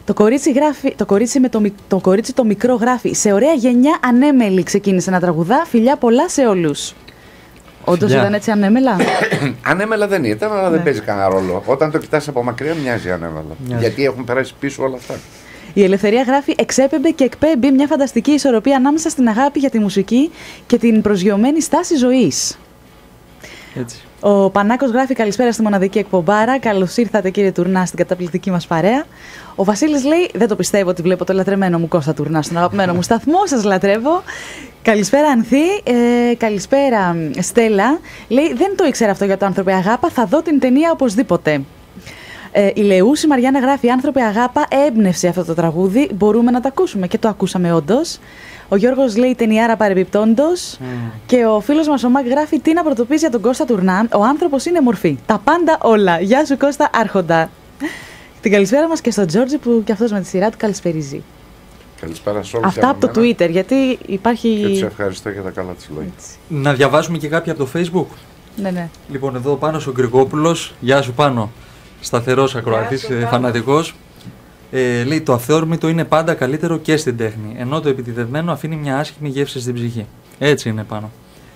Το κορίτσι το μικρό γράφει «Σε ωραία γενιά ανέμελη ξεκίνησε να τραγουδά, φιλιά πολλά σε όλους». Όντως ήταν έτσι ανέμελα? Ανέμελα δεν ήταν, αλλά δεν παίζει κανένα ρόλο. Όταν το κοιτάς από μακριά μοιάζει ανέμελα. Γιατί έχουν περάσει πίσω όλα αυτά. Η Ελευθερία γράφει «Εξέπεμπε και εκπέμπει μια φανταστική ισορροπία ανάμεσα στην αγάπη για τη μουσική και την προσγειωμένη στάση ζωής». Έτσι. Ο Πανάκος γράφει «Καλησπέρα στη μοναδική εκπομπάρα. Καλώς ήρθατε, κύριε Τουρνά, στην καταπληκτική μας παρέα». Ο Βασίλης λέει «Δεν το πιστεύω ότι βλέπω το λατρεμένο μου Κώστα Τουρνά στον αγαπημένο μου σταθμό. Σας λατρεύω». Καλησπέρα, Ανθή. Καλησπέρα, Στέλλα. Λέει «Δεν το ήξερα αυτό για το Άνθρωπε Αγάπα. Θα δω την ταινία οπωσδήποτε». Η Λεούση Μαριάννα γράφει «Άνθρωπε Αγάπα, έμπνευσε αυτό το τραγούδι. Μπορούμε να το ακούσουμε». Και το ακούσαμε όντως. Ο Γιώργος λέει «Ταινιάρα παρεμπιπτόντος». Και ο φίλος μας ο Μακ γράφει «Τι να πρωτοποιήσει για τον Κώστα Τουρνά. Ο άνθρωπος είναι μορφή. Τα πάντα όλα. Γεια σου, Κώστα Άρχοντα». Την καλησπέρα μας και στον Τζόρτζι που κι αυτός με τη σειρά του καλησπερίζει. Καλησπέρα σε όλους. Αυτά από το Twitter, γιατί υπάρχει... Και τους ευχαριστώ για τα καλά της λόγια. Να διαβάσουμε και κάποια από το Facebook. Ναι. Λοιπόν, εδώ Πάνος ο Γκρικόπουλος. Γεια σου Πάνο. Σταθερός ακροατής, φανατικός. Λέει το αυθόρμητο είναι πάντα καλύτερο και στην τέχνη, ενώ το επιτυδευμένο αφήνει μια άσχημη γεύση στην ψυχή. Έτσι είναι Πάνο.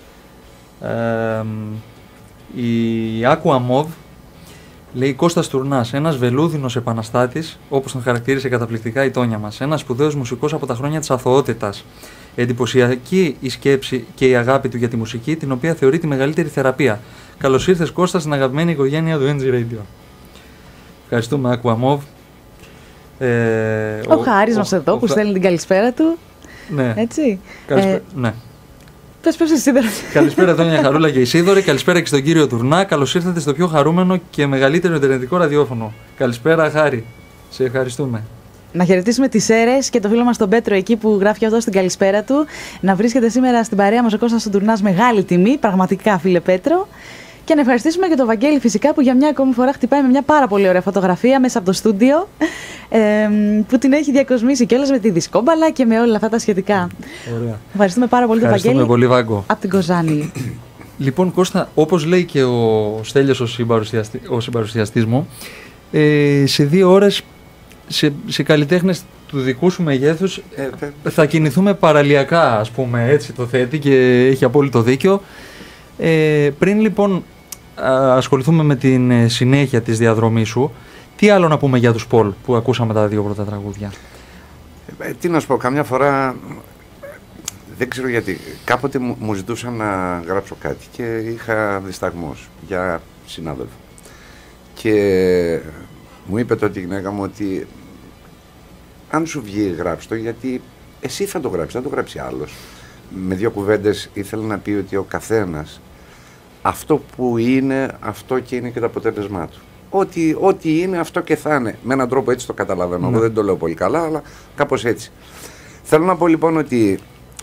Η Aqua Mov λέει Κώστας Τουρνάς, ένας βελούδινος επαναστάτης, όπως τον χαρακτήρισε καταπληκτικά η Τόνια μας. Ένας σπουδαίος μουσικός από τα χρόνια της αθωότητας. Εντυπωσιακή η σκέψη και η αγάπη του για τη μουσική, την οποία θεωρεί τη μεγαλύτερη θεραπεία. Καλώς ήρθες Κώστα στην αγαπημένη οικογένεια του NG Radio. Ευχαριστούμε Aqua Mov. Ο Χάρης μας εδώ που στέλνει την καλησπέρα του. Ναι. Έτσι. Ναι. Πες εσύ τώρα. Καλησπέρα Τόνια Χαρούλα και Ισίδωρη. Καλησπέρα και στον κύριο Τουρνά. Καλώς ήρθατε στο πιο χαρούμενο και μεγαλύτερο ιντερνετικό ραδιόφωνο. Καλησπέρα Χάρη. Σε ευχαριστούμε. Να χαιρετήσουμε τις Σέρες και το φίλο μας τον Πέτρο εκεί που γράφει αυτό στην καλησπέρα του. Να βρίσκεται σήμερα στην παρέα μας ο Κώστας Τουρνάς, μεγάλη τιμή. Πραγματικά φίλε Πέτρο. Και να ευχαριστήσουμε και τον Βαγγέλη φυσικά που για μια ακόμη φορά χτυπάει με μια πάρα πολύ ωραία φωτογραφία μέσα από το στούντιο που την έχει διακοσμήσει κιόλας με τη δισκόμπαλα και με όλα αυτά τα σχετικά. Ωραία. Ευχαριστούμε πάρα πολύ τον Βαγγέλη πολύ, Βάγκο. από την Κοζάνη. Λοιπόν Κώστα, όπως λέει και ο Στέλιος ο συμπαρουσιαστής μου, σε 2 ώρες σε καλλιτέχνες του δικού σου μεγέθους θα κινηθούμε παραλιακά, ας πούμε, έτσι το θέτει και έχει απόλυτο δίκιο. Πριν λοιπόν ασχοληθούμε με την συνέχεια της διαδρομής σου, τι άλλο να πούμε για τους Πολ που ακούσαμε τα 2 πρώτα τραγούδια? Τι να σου πω, καμιά φορά δεν ξέρω γιατί, κάποτε μου ζητούσαν να γράψω κάτι και είχα δισταγμούς για συνάδελφο και μου είπε τότε η γυναίκα μου ότι αν σου βγει γράψ' το, γιατί εσύ θα το γράψεις, θα το γράψει άλλος. Με 2 κουβέντες ήθελα να πει ότι ο καθένας αυτό που είναι, αυτό και είναι και το αποτέλεσμά του. Ό,τι είναι, αυτό και θα είναι. Με έναν τρόπο έτσι το καταλαβαίνω. Εγώ δεν το λέω πολύ καλά, αλλά κάπως έτσι. Θέλω να πω λοιπόν ότι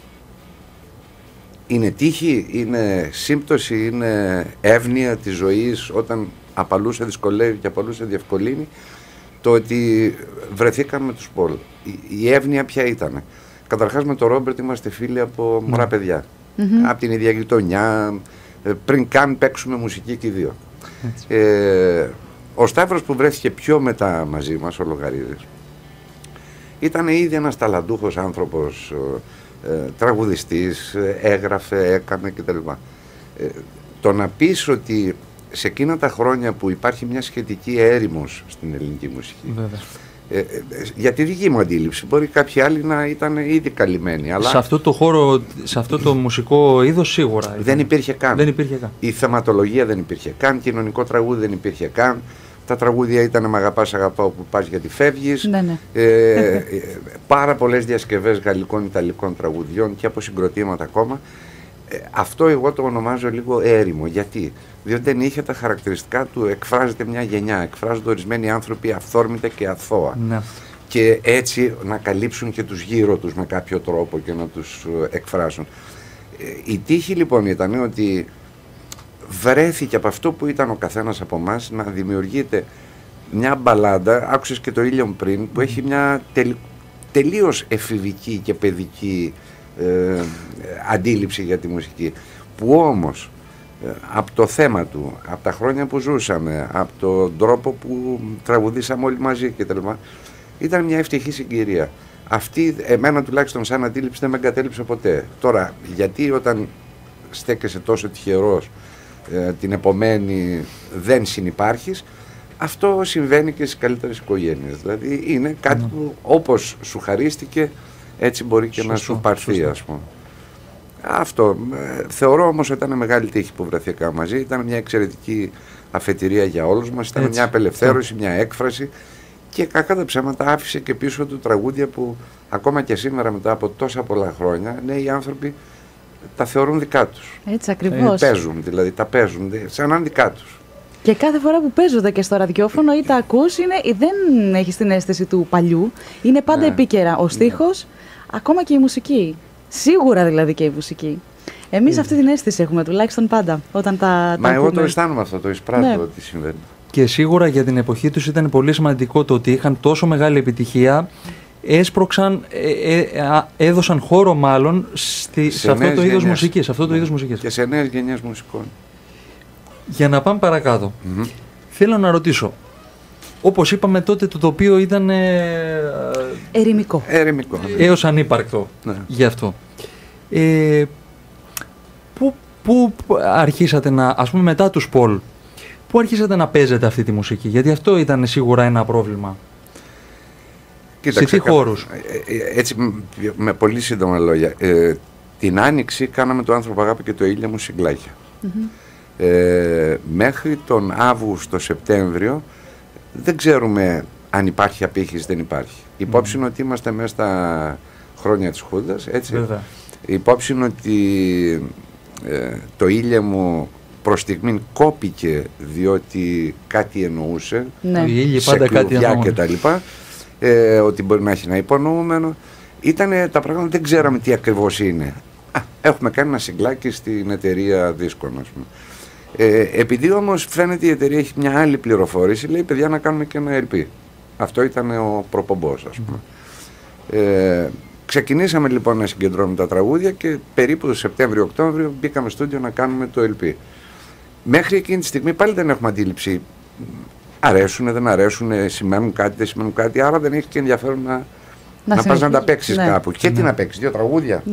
είναι τύχη, είναι σύμπτωση, είναι εύνοια της ζωής όταν απαλού σε δυσκολεύει και απαλού σε διευκολύνει το ότι βρεθήκαμε με τους Πολ. Η εύνοια ποια ήτανε? Καταρχάς με τον Ρόμπερτ είμαστε φίλοι από μωρά παιδιά. Από την ίδια γειτονιά, πριν καν παίξουμε μουσική και οι 2. Ο Σταύρος που βρέθηκε πιο μετά μαζί μας, ο Λογαρίδης, ήταν ήδη ένας ταλαντούχος άνθρωπος, τραγουδιστής, έγραφε, έκανε κτλ. Το να πεις ότι σε εκείνα τα χρόνια που υπάρχει μια σχετική έρημος στην ελληνική μουσική, για τη δική μου αντίληψη, μπορεί κάποιοι άλλοι να ήταν ήδη καλυμμένοι. Αλλά σε αυτό το χώρο, σε αυτό το μουσικό είδος σίγουρα. Δεν υπήρχε καν. Η θεματολογία δεν υπήρχε καν, κοινωνικό τραγούδι δεν υπήρχε καν. Τα τραγούδια ήταν «Μ' αγαπάς, αγαπάω που πας γιατί φεύγεις». Πάρα πολλές διασκευές γαλλικών, ιταλικών τραγουδιών και από συγκροτήματα ακόμα. Αυτό εγώ το ονομάζω λίγο έρημο. Γιατί? Διότι δεν είχε τα χαρακτηριστικά του, εκφράζεται μια γενιά, εκφράζονται ορισμένοι άνθρωποι αυθόρμητα και αθώα. Και έτσι να καλύψουν και τους γύρω τους με κάποιο τρόπο και να τους εκφράσουν. Η τύχη λοιπόν ήταν ότι βρέθηκε από αυτό που ήταν ο καθένας από εμάς να δημιουργείται μια μπαλάντα, άκουσες και το Ήλιον πριν, που έχει μια τελείως εφηβική και παιδική αντίληψη για τη μουσική, που όμως από το θέμα του, από τα χρόνια που ζούσαμε, από τον τρόπο που τραγουδήσαμε όλοι μαζί κτλ, ήταν μια ευτυχή συγκυρία. Αυτή εμένα τουλάχιστον σαν αντίληψη δεν με εγκατέλειψε ποτέ. Τώρα, γιατί όταν στέκεσαι τόσο τυχερός την επομένη δεν συνυπάρχεις, αυτό συμβαίνει και στις καλύτερες οικογένειες. Δηλαδή είναι κάτι που όπως σου χαρίστηκε έτσι μπορεί και να σου πάρθει, ας πούμε. Αυτό. Θεωρώ όμως ότι ήταν μεγάλη τύχη που βρεθήκαμε μαζί. Ήταν μια εξαιρετική αφετηρία για όλους μας. Ήταν μια απελευθέρωση, μια έκφραση. Και κακά τα ψέματα άφησε και πίσω του τραγούδια που ακόμα και σήμερα μετά από τόσα πολλά χρόνια νέοι άνθρωποι τα θεωρούν δικά τους. Έτσι ακριβώς. Παίζουν, δηλαδή τα παίζουν σαν να είναι δικά τους. Και κάθε φορά που παίζονται και στο ραδιόφωνο ή τα ακούς, δεν έχεις την αίσθηση του παλιού. Είναι πάντα επίκαιρα ο στίχος, ακόμα και η μουσική. Σίγουρα δηλαδή και η μουσική. Εμείς αυτή την αίσθηση έχουμε τουλάχιστον πάντα όταν τα Μα εγώ ακούμε. το αισθάνομαι αυτό, το εισπράττω ότι συμβαίνει. και σίγουρα για την εποχή τους ήταν πολύ σημαντικό το ότι είχαν τόσο μεγάλη επιτυχία, έσπρωξαν, έδωσαν χώρο μάλλον σε αυτό το είδος μουσικής. Και σε νέες γενιές μουσικών. Για να πάμε παρακάτω, θέλω να ρωτήσω, όπως είπαμε τότε το τοπίο ήταν ερημικό. Έως ανύπαρκτο γι' αυτό. Πού αρχίσατε να, ας πούμε μετά τους Πολ, πού αρχίσατε να παίζετε αυτή τη μουσική? Γιατί αυτό ήταν σίγουρα ένα πρόβλημα. Κοίταξε, σε τι χώρους? Έτσι με πολύ σύντομα λόγια. Την Άνοιξη κάναμε το Άνθρωπο Αγάπη και το Ήλια μου συγκλάκια. Μέχρι τον Αύγουστο-Σεπτέμβριο δεν ξέρουμε αν υπάρχει απήχηση, δεν υπάρχει. Υπόψη είναι ότι είμαστε μέσα στα χρόνια της Χούντας, έτσι. Βέβαια. Υπόψη είναι ότι το Ήλια μου προς στιγμήν κόπηκε διότι κάτι εννοούσε, σε κλουβιά και τα λοιπά, ότι μπορεί να έχει ένα υπονοούμενο. Ήτανε τα πράγματα, δεν ξέραμε τι ακριβώς είναι. Έχουμε κάνει ένα συγκλάκι στην εταιρεία δίσκων, ας πούμε. Επειδή όμως φαίνεται η εταιρεία έχει μια άλλη πληροφόρηση, λέει παιδιά να κάνουμε και ένα LP. Αυτό ήταν ο προπομπός, ας πούμε. Ξεκινήσαμε λοιπόν να συγκεντρώνουμε τα τραγούδια και περίπου το Σεπτέμβριο-Οκτώβριο μπήκαμε στο στούντιο να κάνουμε το LP. Μέχρι εκείνη τη στιγμή πάλι δεν έχουμε αντίληψη. Αρέσουνε, δεν αρέσουνε, σημαίνουν κάτι, δεν σημαίνουν κάτι. Άρα δεν έχει και ενδιαφέρον να πας να τα παίξεις κάπου. Και τι να παίξεις, 2 τραγούδια.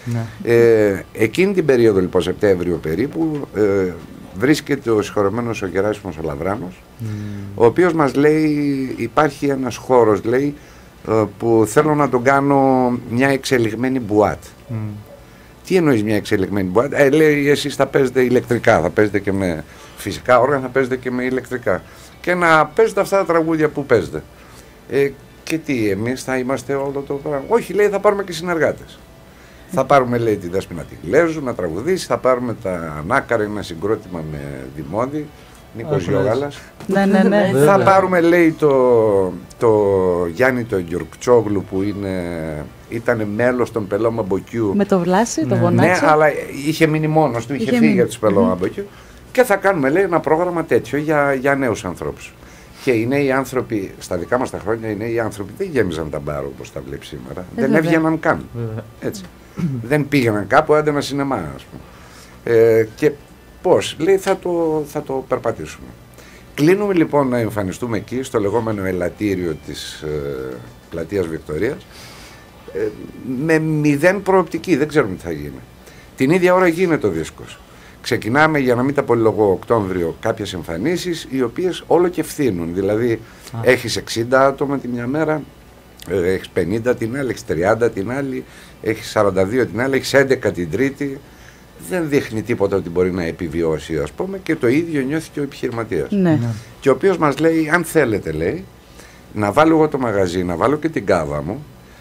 Εκείνη την περίοδο λοιπόν, Σεπτέμβριο περίπου, βρίσκεται ο συγχωρεμένος ο Γεράσιμος ο Λαβράνος, ο οποίος μας λέει υπάρχει ένας χώρος, λέει, που θέλω να τον κάνω μια εξελιγμένη μπουάτ. Τι εννοείς μια εξελιγμένη μπουάτ? Λέει εσείς θα παίζετε ηλεκτρικά, θα παίζετε και με φυσικά όργανα, θα παίζετε και με ηλεκτρικά. Και να παίζετε αυτά τα τραγούδια που παίζετε. Και τι, εμείς θα είμαστε όλο το πράγμα? Όχι, λέει, θα πάρουμε και συνεργάτες. Θα πάρουμε, λέει, τη Δέσποινα τη Γλέζου να τραγουδήσει, θα πάρουμε τα Ανάκαρα, ένα συγκρότημα με Δημόδη, Νίκος Γιώγαλας. Ναι. Θα πάρουμε, λέει, το Γιάννη τον Γιουρκτσόγλου που ήταν μέλος των Πελώμα Μποκιού. Με το Βλάση, το Γονάτσο. Ναι, αλλά είχε μείνει μόνος του, είχε φύγει από τους Πελώμα Μποκιού. Και θα κάνουμε, λέει, ένα πρόγραμμα τέτοιο για νέους ανθρώπους. Και οι νέοι άνθρωποι, στα δικά μας τα χρόνια, οι νέοι άνθρωποι δεν γέμιζαν τα μπάρο όπως τα βλέπει σήμερα. Δεν έβγαιναν καν. Έτσι. Δεν πήγαιναν κάπου, άντε ένα σινεμά, ας πούμε. Και πώς, λέει, θα το περπατήσουμε. Κλείνουμε λοιπόν να εμφανιστούμε εκεί, στο λεγόμενο ελαττήριο της πλατείας Βικτωρίας, με 0 προοπτική, δεν ξέρουμε τι θα γίνει. Την ίδια ώρα γίνεται ο δίσκος. Ξεκινάμε, για να μην τα πολυλογώ, Οκτώβριο, κάποιες εμφανίσεις, οι οποίες όλο και φθήνουν. Δηλαδή, έχεις 60 άτομα τη μια μέρα, έχεις 50 την άλλη, έχεις 30 την άλλη, έχεις 42 την άλλη, έχεις 11 την τρίτη. Δεν δείχνει τίποτα ότι μπορεί να επιβιώσει, ας πούμε, και το ίδιο νιώθει και ο επιχειρηματίας. Και ο οποίος μας λέει, αν θέλετε, λέει, να βάλω εγώ το μαγαζί, να βάλω και την κάβα μου,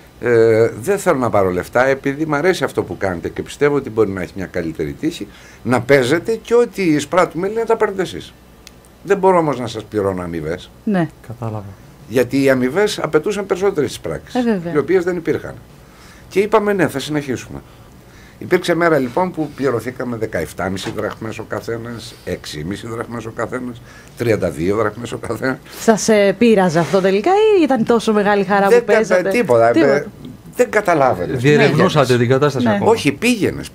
δεν θέλω να πάρω λεφτά, επειδή μου αρέσει αυτό που κάνετε και πιστεύω ότι μπορεί να έχει μια καλύτερη τύχη, να παίζετε και ό,τι εισπράττουμε, λέει, να τα παίρνετε εσείς. Δεν μπορώ όμως να σας πληρώνω αμοιβές. Ναι. Κατάλαβα. Γιατί οι αμοιβές απαιτούσαν περισσότερες πράξεις, οι οποίες δεν υπήρχαν. Και είπαμε ναι, θα συνεχίσουμε. Υπήρξε μέρα λοιπόν που πληρωθήκαμε 17,5 δραχμές ο καθένας, 6,5 δραχμές ο καθένας, 32 δραχμές ο καθένας. Σας πείραζε αυτό τελικά ή ήταν τόσο μεγάλη χαρά που παίζατε? Τίποτα. Δεν καταλάβαινε. Διερευνούσατε την κατάσταση ακόμα? Όχι, πήγαινες.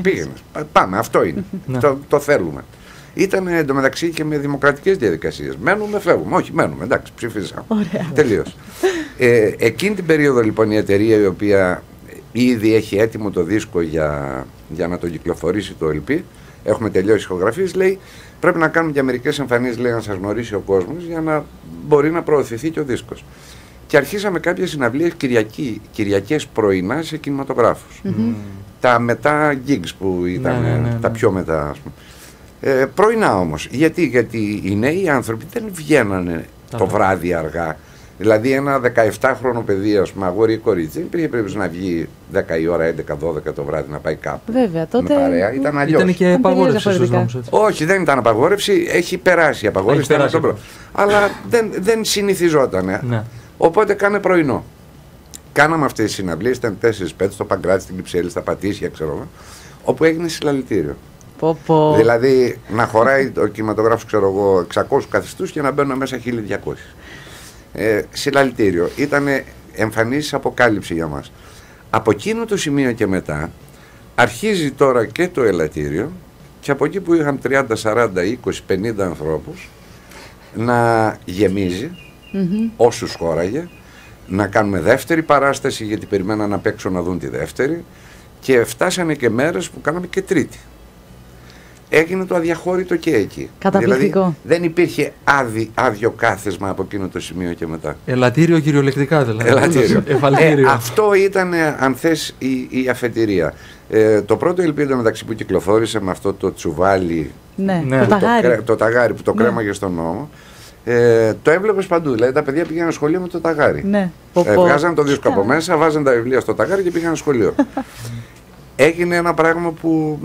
Πάμε, αυτό είναι. Το θέλουμε. Ήταν εντωμεταξύ και με δημοκρατικές διαδικασίες. Μένουμε, φεύγουμε. Όχι, μένουμε. Εντάξει, ψηφίσαμε. Τελείως. Εκείνη την περίοδο λοιπόν η εταιρεία η οποία ήδη έχει έτοιμο το δίσκο για να το κυκλοφορήσει το LP, έχουμε τελειώσει ηχογραφίες, λέει πρέπει να κάνουμε και μερικές εμφανίσεις, λέει, να σας γνωρίσει ο κόσμος για να μπορεί να προωθηθεί και ο δίσκος. Και αρχίσαμε κάποιες συναυλίες Κυριακές πρωινά σε κινηματογράφους. Τα μετά gigs που ήταν τα πιο μετά, ας πούμε. Πρωινά όμως. Γιατί οι νέοι άνθρωποι δεν βγαίνανε το βράδυ αργά. Δηλαδή ένα 17χρονο παιδί, ας πούμε, αγόρι ή κορίτσι, δεν υπήρχε περίπτωση να βγει 10 η ώρα, 11-12 το βράδυ να πάει κάπου. Βέβαια, τότε με παρέα. Ήταν αλλιώς. Ήταν και απαγόρευση στους δρόμους. Όχι, δεν ήταν απαγόρευση, έχει περάσει η απαγόρευση. Αλλά δεν συνηθιζόταν. Ναι. Οπότε κάνε πρωινό. Κάναμε αυτές τις συναυλίες, ήταν 4-5 στο Παγκράτη, στην Κυψέλη, στα Πατήσια, ξέρω εγώ, όπου έγινε συλλαλητήριο. Δηλαδή να χωράει ο κινηματογράφος, ξέρω εγώ, 600 καθιστούς και να μπαίνουν μέσα 1200. Συλλαλητήριο. Ήτανε εμφανής αποκάλυψη για μας. Από εκείνο το σημείο και μετά αρχίζει τώρα και το ελαττήριο, και από εκεί που είχαν 30, 40, 20, 50 ανθρώπους να γεμίζει όσους χώραγε, να κάνουμε δεύτερη παράσταση γιατί περιμέναν απ' έξω να δουν τη δεύτερη, και φτάσανε και μέρες που κάναμε και τρίτη. Έγινε το αδιαχώρητο και εκεί. Καταπληκτικό. Δηλαδή δεν υπήρχε άδειο κάθεσμα από εκείνο το σημείο και μετά. Ελαττήριο κυριολεκτικά δηλαδή. Ελαττήριο. Αυτό ήταν, αν θες, η αφετηρία. Το πρώτο ελπίδα μεταξύ που κυκλοφόρησε με αυτό το τσουβάλι, το ταγάρι που το κρέμαγε στον νόμο, το έβλεπες παντού. Δηλαδή τα παιδιά πήγαιναν σχολείο με το ταγάρι. Ναι. Βγάζαν το δίσκο από μέσα, βάζαν τα βιβλία στο ταγάρι και πήγαιναν σχολείο. Έγινε ένα πράγμα που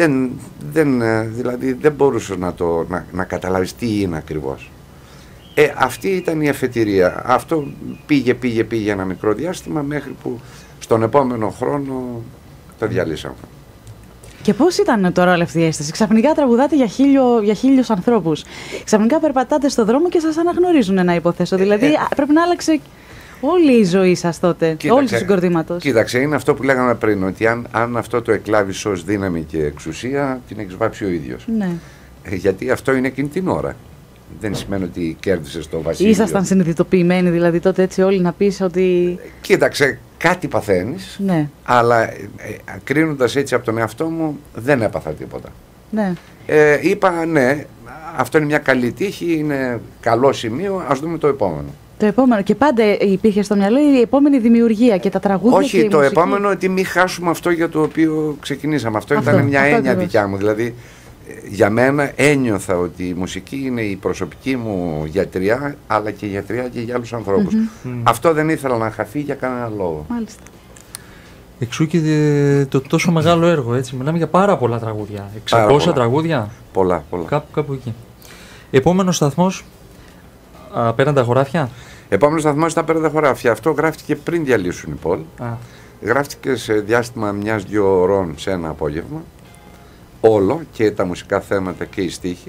δηλαδή δεν μπορούσε να καταλάβεις τι είναι ακριβώς. Αυτή ήταν η αφετηρία. Αυτό πήγε ένα μικρό διάστημα μέχρι που στον επόμενο χρόνο το διαλύσαμε. Και πώς ήταν τώρα όλη αυτή η αίσθηση? Ξαφνικά τραγουδάτε για 1000 ανθρώπους. Ξαφνικά περπατάτε στο δρόμο και σας αναγνωρίζουν, να υποθέσω. Δηλαδή πρέπει να άλλαξε όλη η ζωή σας τότε, όλη του συγκορδήματος. Κοίταξε, είναι αυτό που λέγαμε πριν, ότι αν αυτό το εκλάβεις ως δύναμη και εξουσία, την έχεις βάψει ο ίδιος. Ναι. Γιατί αυτό είναι εκείνη την ώρα. Δεν σημαίνει ότι κέρδισες το βασίλειο. Ήσασταν συνειδητοποιημένοι δηλαδή τότε έτσι όλοι να πεις ότι... Κοίταξε, κάτι παθαίνεις, ναι. Αλλά κρίνοντας έτσι από τον εαυτό μου δεν έπαθα τίποτα. Ναι. Είπα ναι, αυτό είναι μια καλή τύχη, είναι καλό σημείο, ας δούμε το επόμενο. Το επόμενο. Και πάντα υπήρχε στο μυαλό η επόμενη δημιουργία και τα τραγούδια. Όχι, και η το μουσική. Επόμενο ότι μην χάσουμε αυτό για το οποίο ξεκινήσαμε. Αυτό ήταν μια έννοια δικιά μου. Δηλαδή, για μένα ένιωθα ότι η μουσική είναι η προσωπική μου γιατριά, αλλά και γιατριά και για άλλους ανθρώπους. Αυτό δεν ήθελα να χαθεί για κανένα λόγο. Μάλιστα. Εξού και το τόσο μεγάλο έργο, έτσι. Μιλάμε για πάρα πολλά τραγούδια. 600 τραγούδια. Πολλά. Κάπου εκεί. Επόμενος σταθμός, Απέραντα χωράφια. Επόμενος σταθμός ήταν Απέραντα χωράφια. Αυτό γράφτηκε πριν διαλύσουν οι Πολ. Γράφτηκε σε διάστημα 1-2 ώρων σε ένα απόγευμα. Όλο, και τα μουσικά θέματα και οι στίχοι.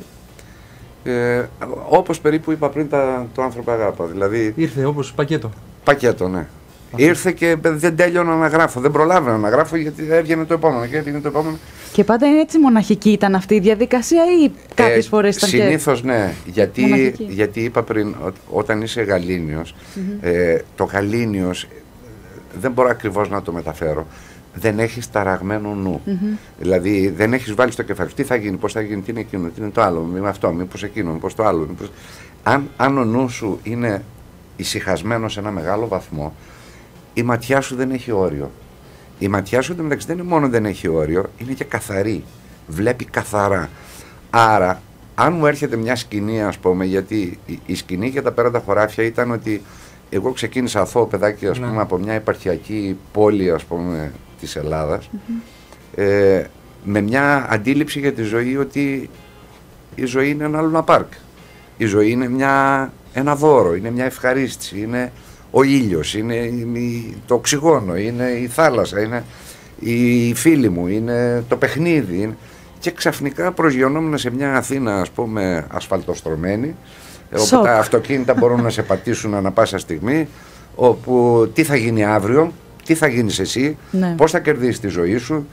Όπως περίπου είπα πριν το άνθρωπο αγάπα. Δηλαδή, ήρθε όπως πακέτο. Πακέτο, ναι. Ήρθε και δεν τέλειωνα να γράφω. Δεν προλάβαινα να γράφω γιατί έβγαινε το επόμενο και έβγαινε το επόμενο. Και πάντα είναι έτσι μοναχική ήταν αυτή η διαδικασία ή κάποιες φορές ήταν και... Συνήθως ναι. Γιατί είπα πριν όταν είσαι γαλήνιος, το γαλήνιος δεν μπορώ ακριβώς να το μεταφέρω. Δεν έχεις ταραγμένο νου. Δηλαδή δεν έχεις βάλει στο κεφάλι. Τι θα γίνει, πώς θα γίνει, τι είναι εκείνο, τι είναι το άλλο, με αυτό, μήπως εκείνο, μήπως το άλλο. Μήπως... Αν ο νου σου είναι ησυχασμένο σε ένα μεγάλο βαθμό, η ματιά σου δεν έχει όριο. Η ματιά σου μεταξύ δεν είναι μόνο δεν έχει όριο, είναι και καθαρή. Βλέπει καθαρά. Άρα, αν μου έρχεται μια σκηνή, ας πούμε, γιατί η σκηνή για τα Απέραντα χωράφια ήταν ότι εγώ ξεκίνησα αθώο παιδάκι, ας πούμε, από μια επαρχιακή πόλη, ας πούμε, της Ελλάδας, με μια αντίληψη για τη ζωή ότι η ζωή είναι ένα Λούνα Πάρκ. Η ζωή είναι ένα δώρο, είναι μια ευχαρίστηση, είναι ο ήλιος, είναι το οξυγόνο, είναι η θάλασσα, είναι οι φίλοι μου, είναι το παιχνίδι. Και ξαφνικά προσγειωνόμουν σε μια Αθήνα, ας πούμε, ασφαλτοστρωμένη, όπου τα αυτοκίνητα μπορούν να σε πατήσουν ανά πάσα στιγμή, όπου τι θα γίνει αύριο, τι θα γίνεις εσύ, πώς θα κερδίσεις τη ζωή σου,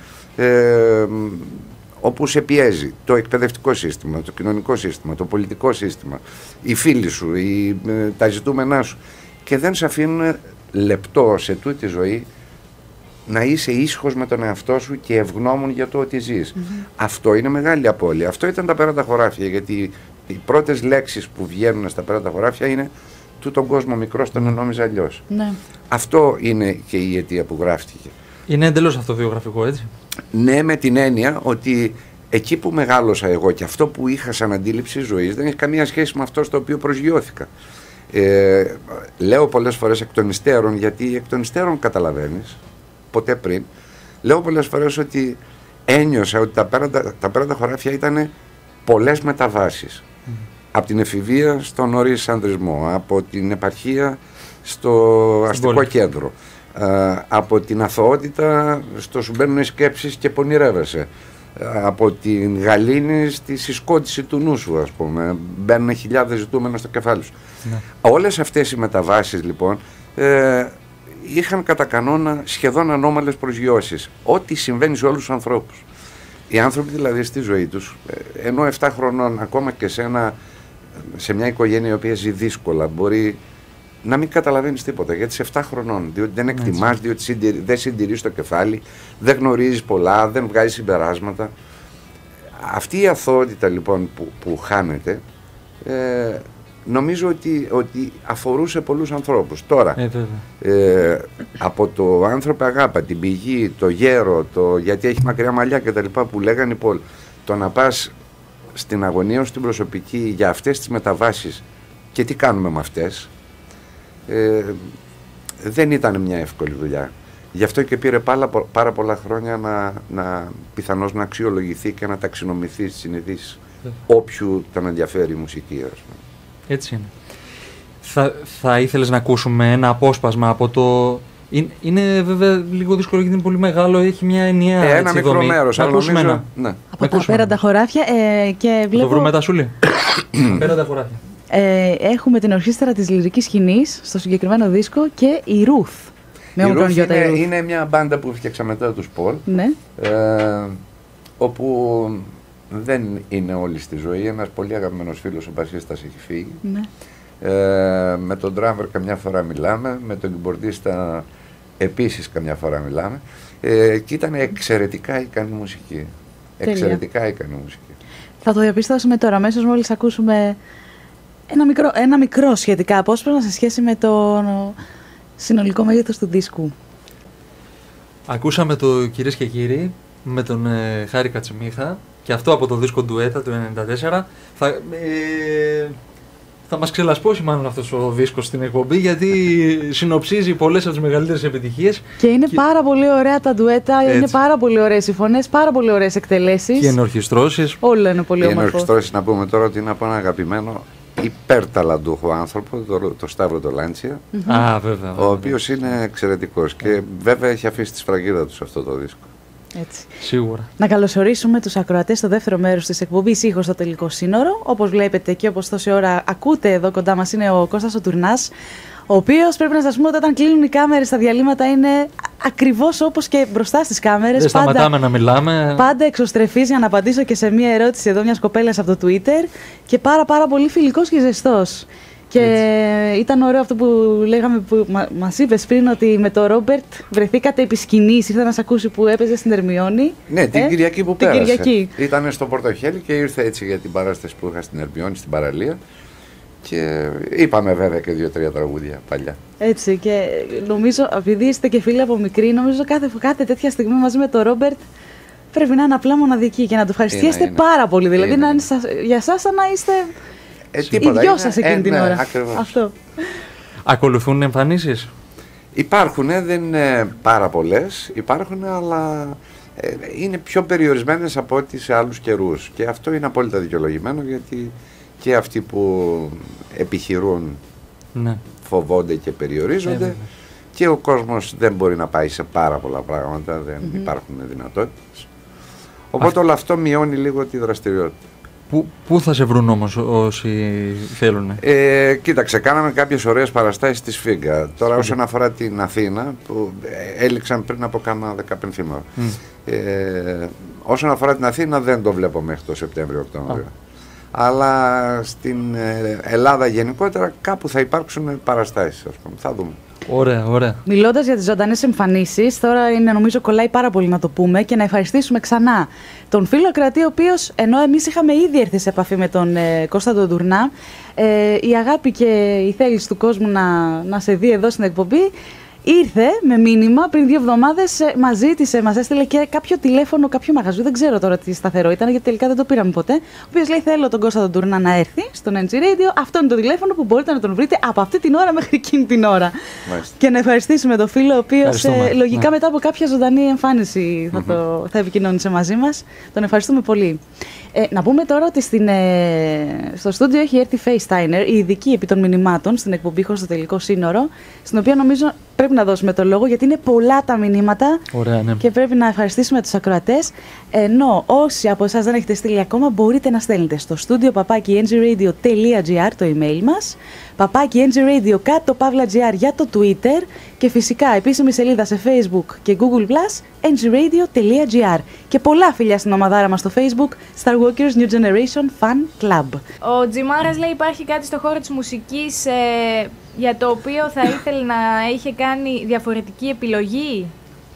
όπου σε πιέζει το εκπαιδευτικό σύστημα, το κοινωνικό σύστημα, το πολιτικό σύστημα, οι φίλοι σου, τα ζητούμενά σου, και δεν σε αφήνουν λεπτό σε τούτη τη ζωή να είσαι ήσυχος με τον εαυτό σου και ευγνώμων για το ότι ζεις. Αυτό είναι μεγάλη απώλεια. Αυτό ήταν τα Απέραντα χωράφια, γιατί οι πρώτες λέξεις που βγαίνουν στα Απέραντα χωράφια είναι «του τον κόσμο μικρός τον νόμιζα αλλιώς». Αυτό είναι και η αιτία που γράφτηκε. Είναι εντελώς αυτοβιογραφικό, έτσι. Ναι, με την έννοια ότι εκεί που μεγάλωσα εγώ και αυτό που είχα σαν αντίληψη ζωής δεν έχει καμία σχέση με αυτό στο οποίο προσγειώθηκα. Λέω πολλές φορές εκ των υστέρων, γιατί εκ των υστέρων καταλαβαίνεις, ποτέ πριν. Λέω πολλές φορές ότι ένιωσα ότι τα Απέραντα χωράφια ήταν πολλές μεταβάσεις. Από την εφηβεία στον νωρίς ανδρισμό, από την επαρχία στο αστικό κέντρο, από την αθωότητα στο σου μπαίνουν σκέψεις και πονηρεύεσαι, από την γαλήνη στη συσκότηση του νου σου, ας πούμε. Μπαίνουν χιλιάδες ζητούμενα στο κεφάλι σου. Ναι. Όλες αυτές οι μεταβάσεις λοιπόν είχαν κατά κανόνα σχεδόν ανώμαλες προσγειώσεις. Ό,τι συμβαίνει σε όλους τους ανθρώπους. Οι άνθρωποι δηλαδή στη ζωή τους, ενώ 7 χρονών ακόμα και σε μια οικογένεια η οποία ζει δύσκολα, μπορεί να μην καταλαβαίνεις τίποτα, γιατί σε 7 χρονών, διότι δεν εκτιμάς, διότι δεν συντηρείς το κεφάλι, δεν γνωρίζεις πολλά, δεν βγάζεις συμπεράσματα. Αυτή η αθωότητα λοιπόν που χάνεται, νομίζω ότι αφορούσε πολλούς ανθρώπους. Τώρα, από το άνθρωπο αγάπα, την πηγή, το γέρο, γιατί έχει μακριά μαλλιά κτλ. Που λέγανε οι πόλοι, το να πας στην αγωνία σου την προσωπική για αυτές τις μεταβάσεις και τι κάνουμε με αυτές, δεν ήταν μια εύκολη δουλειά. Γι' αυτό και πήρε πάρα πολλά χρόνια πιθανώς να αξιολογηθεί και να ταξινομηθεί στις συνειδήσεις όποιου τον ενδιαφέρει η μουσική. Έτσι είναι. Θα ήθελες να ακούσουμε ένα απόσπασμα από το... Είναι βέβαια λίγο δύσκολο γιατί είναι πολύ μεγάλο, έχει μια ενιαία ένα μικρό δομή. Μέρος, να ακούσουμε νομίζω, ένα. Ναι. Από τα απέραντα χωράφια και βλέπω... Το βρούμε Τασούλη. Απέραντα χωράφια. Έχουμε την ορχήστρα της λυρικής σκηνής στο συγκεκριμένο δίσκο και η Ruth. Η Ruth είναι μια μπάντα που φτιάξαμε μετά τους Πολ, ναι. Όπου δεν είναι όλοι στη ζωή. Ένας πολύ αγαπημένος φίλος, ο μπασίστας, έχει φύγει. Ναι. Με τον drummer καμιά φορά μιλάμε, με τον κιμπορδίστα επίσης καμιά φορά μιλάμε. Και ήταν εξαιρετικά ικανή μουσική. Εξαιρετικά ικανή μουσική. Θα το διαπιστώσουμε τώρα, αμέσως μόλις ακούσουμε ένα μικρό σχετικά απόσπασμα σε σχέση με το συνολικό μέγεθος του δίσκου. Ακούσαμε το κυρίες και κύριοι με τον Χάρη Κατσιμίχα και αυτό από το δίσκο Ντουέτα του 1994. Θα μας ξελασπώσει μάλλον αυτός ο δίσκος στην εκπομπή, γιατί συνοψίζει πολλές από τις μεγαλύτερες επιτυχίες. Και είναι πάρα πολύ ωραία τα ντουέτα, είναι πάρα πολύ ωραίες οι φωνές, πάρα πολύ ωραίες εκτελέσεις. Και ενορχιστρώσεις. Όλο είναι πολύ όμορφο. Οι ενορχιστρώσεις, να πούμε τώρα ότι είναι από ένα αγαπημένο υπερταλαντούχο άνθρωπο, το Σταύρο το Λάντσια, βέβαια. Ο οποίος είναι εξαιρετικός και βέβαια έχει αφήσει τη σφραγίδα του σε αυτό το δίσκο. Έτσι. Σίγουρα. Να καλωσορίσουμε τους ακροατές στο δεύτερο μέρος της εκπομπής Ήχος στο τελικό σύνορο. Όπως βλέπετε και όπως τόση ώρα ακούτε εδώ κοντά μας είναι ο Κώστας ο Τουρνάς, ο οποίος πρέπει να σας πούμε ότι όταν κλείνουν οι κάμερες στα διαλύματα είναι ακριβώς όπως και μπροστά στις κάμερες. Δεν σταματάμε να μιλάμε. Πάντα εξωστρεφής για να απαντήσω και σε μία ερώτηση εδώ μιας κοπέλας από το Twitter και πάρα πολύ φιλικός και ζεστός. Και έτσι. Ήταν ωραίο αυτό που λέγαμε, που μας είπες πριν, ότι με τον Ρόμπερτ βρεθήκατε επί σκηνής, ήρθε να σε ακούσει που έπαιζε στην Ερμιόνη. Ναι, την Κυριακή που πέρασε. Ήταν στο Πορτοχέλι και ήρθε έτσι για την παράσταση που είχα στην Ερμιόνη, στην παραλία. Και είπαμε βέβαια και 2-3 τραγούδια παλιά. Έτσι, και νομίζω, επειδή είστε και φίλοι από μικρή, νομίζω κάθε τέτοια στιγμή μαζί με τον Ρόμπερτ πρέπει να είναι απλά μοναδική και να το ευχαριστήσετε πάρα πολύ. Δηλαδή να είναι για εσάς σαν να είστε οι δυο σας εκείνη την ώρα. Ακριβώς. Αυτό. Ακολουθούν εμφανίσεις? Υπάρχουν, δεν είναι πάρα πολλές, υπάρχουν, αλλά είναι πιο περιορισμένες από ό,τι σε άλλους καιρούς. Και αυτό είναι απόλυτα δικαιολογημένο, γιατί και αυτοί που επιχειρούν φοβόνται και περιορίζονται και ο κόσμος δεν μπορεί να πάει σε πάρα πολλά πράγματα, δεν υπάρχουν δυνατότητες. Οπότε όλο αυτό μειώνει λίγο τη δραστηριότητα. Πού θα σε βρουν όμως όσοι θέλουν? Κοίταξε, κάναμε κάποιες ωραίες παραστάσεις στη Σφίγγα. Τώρα όσον αφορά την Αθήνα, που έληξαν πριν από κάνα 15 ημέρα. Όσον αφορά την Αθήνα δεν το βλέπω μέχρι το Σεπτέμβριο-Οκτώβριο. Αλλά στην Ελλάδα γενικότερα κάπου θα υπάρξουν παραστάσεις, ας πούμε. Θα δούμε. Ωραία, ωραία. Μιλώντας για τις ζωντανές εμφανίσεις, τώρα είναι, νομίζω κολλάει πάρα πολύ να το πούμε και να ευχαριστήσουμε ξανά τον φίλο ακροατή, ο οποίος, ενώ εμείς είχαμε ήδη έρθει σε επαφή με τον Κώστα τον Τουρνά, η αγάπη και η θέληση του κόσμου να σε δει εδώ στην εκπομπή, ήρθε με μήνυμα πριν 2 εβδομάδες, μας ζήτησε, μας έστειλε και κάποιο τηλέφωνο, κάποιο μαγαζί, δεν ξέρω τώρα τι σταθερό ήταν, γιατί τελικά δεν το πήραμε ποτέ. Ο οποίος λέει: θέλω τον Κώστα τον Τουρνά να έρθει στον NG Radio. Αυτό είναι το τηλέφωνο που μπορείτε να τον βρείτε από αυτή την ώρα μέχρι εκείνη την ώρα. Μάλιστα. Και να ευχαριστήσουμε τον φίλο, ο οποίος λογικά μετά από κάποια ζωντανή εμφάνιση θα επικοινώνησε μαζί μας. Τον ευχαριστούμε πολύ. Να πούμε τώρα ότι στο στούντιο έχει έρθει FaceTiner, η ειδική επί των μηνυμάτων στην εκπομπή Ήχος στο τελικό σύνορο, στην οποία νομίζω πρέπει να δώσουμε το λόγο, γιατί είναι πολλά τα μηνύματα. Ωραία, ναι. Και πρέπει να ευχαριστήσουμε τους ακροατές. Ενώ όσοι από εσάς δεν έχετε στείλει ακόμα, μπορείτε να στέλνετε στο studio @ngradio.gr το email μας, @ngradio_gr για το Twitter και φυσικά επίσημη σελίδα σε Facebook και Google+, ngradio.gr. Και πολλά φιλιά στην ομαδάρα μας στο Facebook, Star Walkers New Generation Fan Club. Ο Τζιμάρας λέει υπάρχει κάτι στο χώρο της μουσικής για το οποίο θα ήθελε να είχε κάνει διαφορετική επιλογή.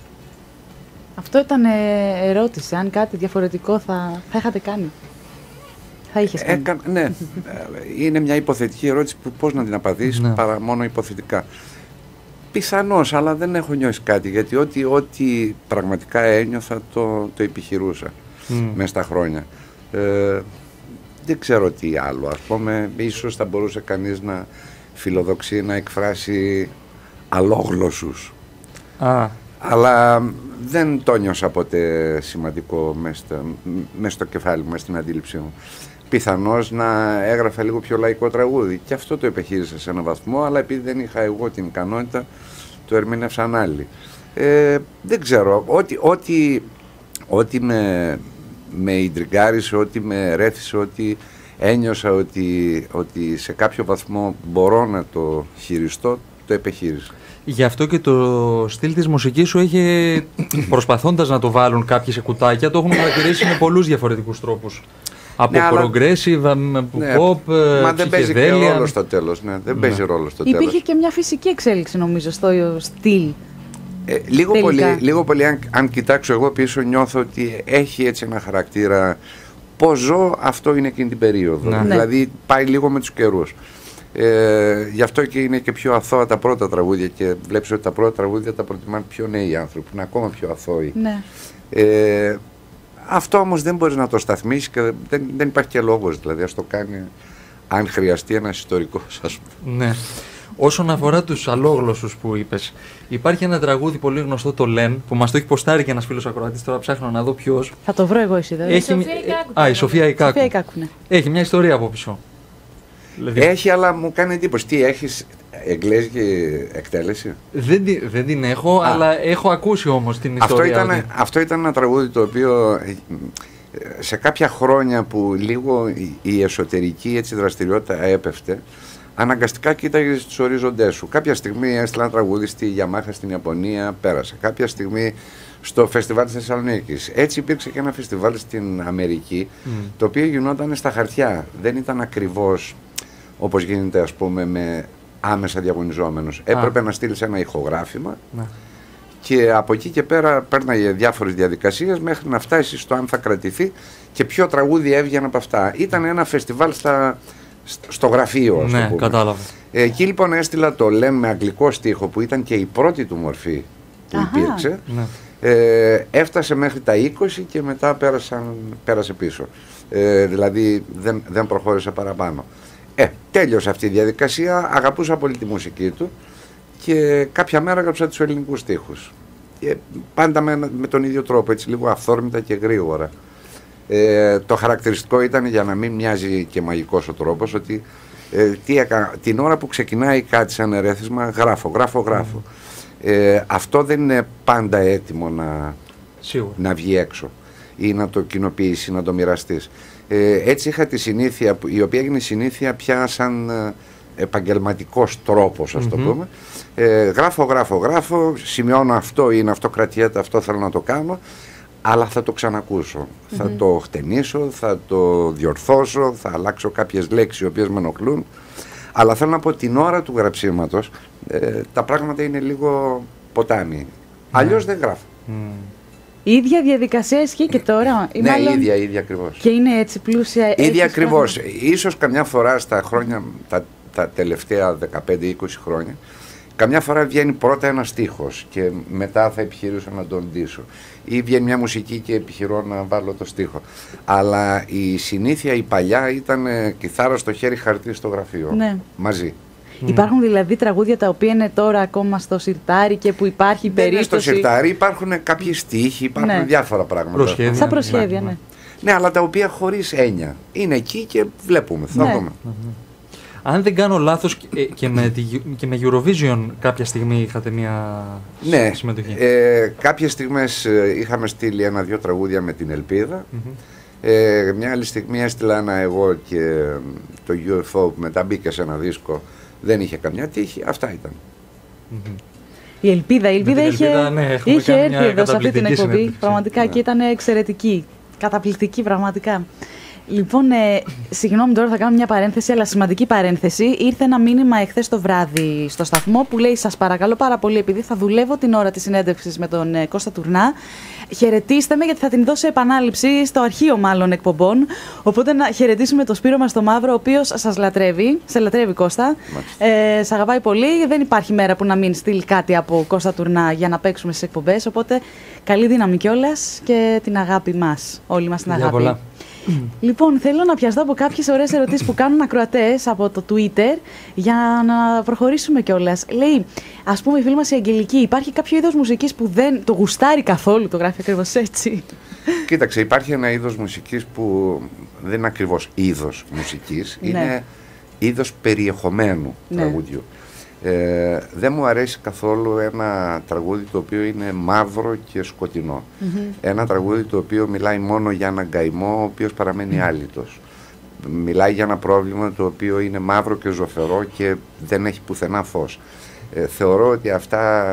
Αυτό ήταν ερώτηση. Αν κάτι διαφορετικό θα είχατε κάνει. Θα είχες κάνει. Ναι, είναι μια υποθετική ερώτηση που πώς να την απαντήσεις παρά μόνο υποθετικά. Πιθανώς, αλλά δεν έχω νιώσει κάτι, γιατί ό,τι πραγματικά ένιωθα το επιχειρούσα μέσα στα χρόνια. Δεν ξέρω τι άλλο, ας πούμε, ίσως θα μπορούσε κανείς να φιλοδοξεί να εκφράσει αλόγλωσσους. Αλλά δεν το νιώσα ποτέ σημαντικό μέσα στο κεφάλι μου, μέσα στην αντίληψή μου. Πιθανώς να έγραφε λίγο πιο λαϊκό τραγούδι. Και αυτό το επιχείρησα σε έναν βαθμό, αλλά επειδή δεν είχα εγώ την ικανότητα, το ερμήνευσαν άλλοι. Δεν ξέρω. Ό,τι με ιντριγκάρισε, ό,τι με ρέθησε, ό,τι ένιωσα ότι σε κάποιο βαθμό μπορώ να το χειριστώ, το επιχείρησα. Γι' αυτό και το στυλ της μουσικής σου έχει, προσπαθώντας να το βάλουν κάποιοι σε κουτάκια, το έχουν χαρακτηρίσει με πολλούς διαφορετικούς τρόπους. Από progressive, pop, μα δεν παίζει και ρόλο στο τέλος. Ναι, δεν παίζει ρόλο στο τέλος. Υπήρχε και μια φυσική εξέλιξη, νομίζω, στο στυλ. Λίγο πολύ αν κοιτάξω εγώ πίσω, νιώθω ότι έχει έτσι ένα χαρακτήρα. Πώς ζω, αυτό είναι εκείνη την περίοδο. Ναι. Δηλαδή πάει λίγο με τους καιρούς. Γι' αυτό και είναι και πιο αθώα τα πρώτα τραγούδια και βλέπεις ότι τα πρώτα τραγούδια τα προτιμάνε πιο νέοι άνθρωποι, που είναι ακόμα πιο αθώοι. Ναι. Αυτό όμως δεν μπορείς να το σταθμίσεις και δεν υπάρχει και λόγος, δηλαδή ας το κάνει αν χρειαστεί ένας ιστορικός, ας πούμε. Ναι. Όσον αφορά τους αλόγλωσσους που είπες, υπάρχει ένα τραγούδι πολύ γνωστό, το Λεν, που μας το έχει ποστάρει και ένας φίλος ακροατής, τώρα ψάχνω να δω ποιος. Θα το βρω εγώ, εσύ δεν. Η Σοφία Ικάκου. Ναι. Έχει μια ιστορία από πίσω. Δηλαδή... Έχει, αλλά μου κάνει εντύπωση. Τι έχεις, εγγλέζικη εκτέλεση? Δεν την έχω, αλλά έχω ακούσει όμως την ιστορία. Αυτό ήταν ένα τραγούδι το οποίο σε κάποια χρόνια που λίγο η εσωτερική έτσι, δραστηριότητα έπεφτε, αναγκαστικά κοίταγες τους ορίζοντές σου. Κάποια στιγμή έστειλα ένα τραγούδι στη Yamaha στην Ιαπωνία, πέρασε. Κάποια στιγμή στο φεστιβάλ της Θεσσαλονίκης. Έτσι υπήρξε και ένα φεστιβάλ στην Αμερική, το οποίο γινόταν στα χαρτιά. Δεν ήταν ακριβώς όπως γίνεται, ας πούμε, με άμεσα διαγωνιζόμενους. Έπρεπε να στείλεις ένα ηχογράφημα και από εκεί και πέρα πέρναγε διάφορες διαδικασίες μέχρι να φτάσει στο αν θα κρατηθεί και ποιο τραγούδι έβγαινε από αυτά. Ήταν ένα φεστιβάλ στο γραφείο, ας το πούμε. Κατάλαβα. Εκεί λοιπόν έστειλα το Λεν με αγγλικό στίχο, που ήταν και η πρώτη του μορφή που υπήρξε. Έφτασε μέχρι τα 20 και μετά πέρασε πίσω. Δηλαδή δεν προχώρησε παραπάνω. Τέλειωσε αυτή η διαδικασία, αγαπούσα πολύ τη μουσική του και κάποια μέρα έγραψα τους ελληνικούς στίχους. Πάντα με τον ίδιο τρόπο, έτσι λίγο αυθόρμητα και γρήγορα. Το χαρακτηριστικό ήταν, για να μην μοιάζει και μαγικός ο τρόπος, ότι την ώρα που ξεκινάει κάτι σαν ερέθισμα, γράφω. Αυτό δεν είναι πάντα έτοιμο να βγει έξω ή να το κοινοποιήσει, να το μοιραστείς. Έτσι είχα τη συνήθεια, η οποία έγινε συνήθεια πια σαν επαγγελματικός τρόπος, ας το πούμε. Γράφω, σημειώνω αυτό, είναι αυτό κρατιέται, αυτό θέλω να το κάνω, αλλά θα το ξανακούσω. Θα το χτενίσω, θα το διορθώσω, θα αλλάξω κάποιες λέξεις οι οποίες με ενοχλούν. Αλλά θέλω να πω, την ώρα του γραψίματος τα πράγματα είναι λίγο ποτάμι. Αλλιώς δεν γράφω. Η ίδια διαδικασία ισχύει και τώρα? Ναι, μάλλον... ίδια ακριβώς. Και είναι έτσι πλούσια? Ίδια ακριβώς. Ίσως καμιά φορά στα χρόνια, τα τελευταία 15-20 χρόνια, καμιά φορά βγαίνει πρώτα ένα στίχος και μετά θα επιχειρήσω να τον ντύσω. Ή βγαίνει μια μουσική και επιχειρώ να βάλω το στίχο. Αλλά η συνήθεια, η παλιά, ήταν κιθάρα στο χέρι, χαρτί στο γραφείο. Ναι. Μαζί. Υπάρχουν δηλαδή τραγούδια τα οποία είναι τώρα ακόμα στο σιρτάρι και που υπάρχει περίπτωση? Στο σιρτάρι υπάρχουν κάποιοι στίχοι, υπάρχουν διάφορα πράγματα. Σαν προσχέδια, ναι. Ναι, αλλά τα οποία χωρίς έννοια. Είναι εκεί και βλέπουμε, θα δούμε. Αν δεν κάνω λάθος και με Eurovision κάποια στιγμή είχατε μια συμμετοχή. Κάποιες στιγμές είχαμε στείλει 1-2 τραγούδια με την Ελπίδα. Μια άλλη στιγμή έστειλα ένα εγώ και το UFO που μετά μπήκε σε ένα δίσκο. Δεν είχε καμιά τύχη. Αυτά ήταν. Η Ελπίδα είχε έρθει εδώ σε αυτή την εκπομπή. Πραγματικά και ήταν εξαιρετική. Καταπληκτική πραγματικά. Λοιπόν, συγγνώμη τώρα θα κάνω μια παρένθεση, αλλά σημαντική παρένθεση. Ήρθε ένα μήνυμα εχθές το βράδυ στο σταθμό που λέει: σας παρακαλώ πάρα πολύ, επειδή θα δουλεύω την ώρα της συνέντευξης με τον Κώστα Τουρνά, χαιρετίστε με, γιατί θα την δώσω σε επανάληψη στο αρχείο μάλλον εκπομπών. Οπότε να χαιρετήσουμε τον Σπύρο μας το Μαύρο, ο οποίος σας λατρεύει. Σε λατρεύει, Κώστα. Σ' αγαπάει πολύ. Δεν υπάρχει μέρα που να μην στείλει κάτι από Κώστα Τουρνά για να παίξουμε στις εκπομπές. Οπότε καλή δύναμη κιόλας και την αγάπη μας. Όλοι μας την αγάπη. Πολλά. Λοιπόν, θέλω να πιαστώ από κάποιες ωραίες ερωτήσεις που κάνουν ακροατές από το Twitter για να προχωρήσουμε κιόλας. Λέει, ας πούμε, η φίλη μας η Αγγελική, υπάρχει κάποιο είδος μουσικής που δεν το γουστάρει καθόλου, το γράφει ακριβώς έτσι? Κοίταξε, υπάρχει ένα είδος μουσικής που δεν είναι ακριβώς είδος μουσικής, είναι είδος περιεχομένου τραγουδιού. Δεν μου αρέσει καθόλου ένα τραγούδι το οποίο είναι μαύρο και σκοτεινό. Ένα τραγούδι το οποίο μιλάει μόνο για έναν καημό ο οποίος παραμένει άλυτος. Μιλάει για ένα πρόβλημα το οποίο είναι μαύρο και ζωφερό και δεν έχει πουθενά φως. Θεωρώ ότι αυτά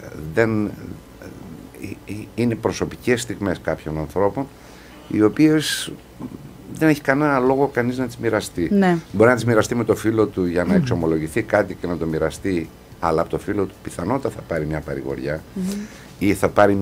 είναι προσωπικές στιγμές κάποιων ανθρώπων, οι οποίες δεν έχει κανένα λόγο κανείς να τις μοιραστεί. Μπορεί να τις μοιραστεί με το φίλο του για να εξομολογηθεί κάτι και να το μοιραστεί, αλλά από το φίλο του πιθανότατα θα πάρει μια παρηγοριά ή θα πάρει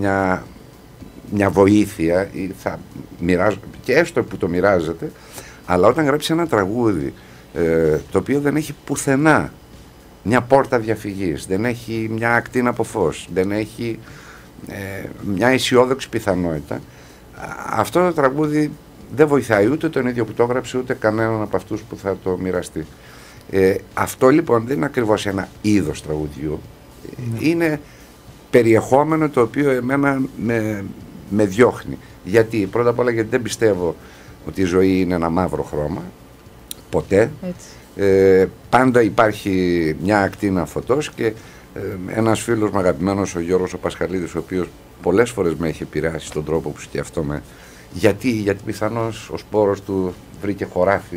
μια βοήθεια ή θα και έστω που το μοιράζεται, αλλά όταν γράψει ένα τραγούδι το οποίο δεν έχει πουθενά μια πόρτα διαφυγής, δεν έχει μια ακτίνα από φως, δεν έχει μια αισιόδοξη πιθανότητα, αυτό το τραγούδι δεν βοηθάει ούτε τον ίδιο που το έγραψε, ούτε κανέναν από αυτούς που θα το μοιραστεί. Αυτό λοιπόν δεν είναι ακριβώς ένα είδος τραγουδιού. Είναι περιεχόμενο το οποίο εμένα με διώχνει. Γιατί, πρώτα απ' όλα, γιατί δεν πιστεύω ότι η ζωή είναι ένα μαύρο χρώμα. Ποτέ. Πάντα υπάρχει μια ακτίνα φωτός και ένας φίλος μου αγαπημένος, ο Γιώργος ο Πασχαλίδης, ο οποίος πολλές φορές με έχει επηρεάσει στον τρόπο που σκέφτομαι. Γιατί πιθανώς ο σπόρος του βρήκε χωράφι.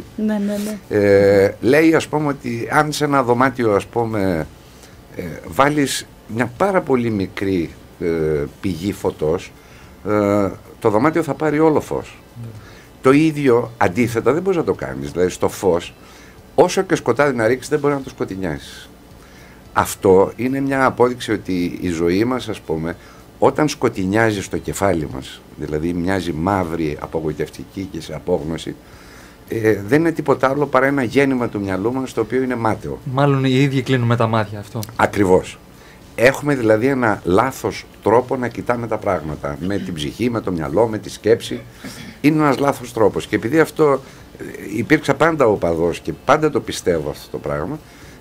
Λέει, ας πούμε, ότι αν σε ένα δωμάτιο, ας πούμε, βάλεις μια πάρα πολύ μικρή πηγή φωτός, το δωμάτιο θα πάρει όλο φως. Το ίδιο αντίθετα δεν μπορείς να το κάνεις. Δηλαδή στο φως, όσο και σκοτάδι να ρίξεις, δεν μπορεί να το σκοτεινιάσεις. Αυτό είναι μια απόδειξη ότι η ζωή μας, ας πούμε, όταν σκοτεινιάζει στο κεφάλι μας, δηλαδή μοιάζει μαύρη, απογοητευτική και σε απόγνωση, δεν είναι τίποτα άλλο παρά ένα γέννημα του μυαλού μας το οποίο είναι μάταιο. Μάλλον οι ίδιοι κλείνουμε τα μάτια αυτό. Ακριβώς. Έχουμε δηλαδή ένα λάθος τρόπο να κοιτάμε τα πράγματα. Με την ψυχή, με το μυαλό, με τη σκέψη. Είναι ένας λάθος τρόπος. Και επειδή αυτό υπήρξα πάντα οπαδός και πάντα το πιστεύω αυτό το πράγμα,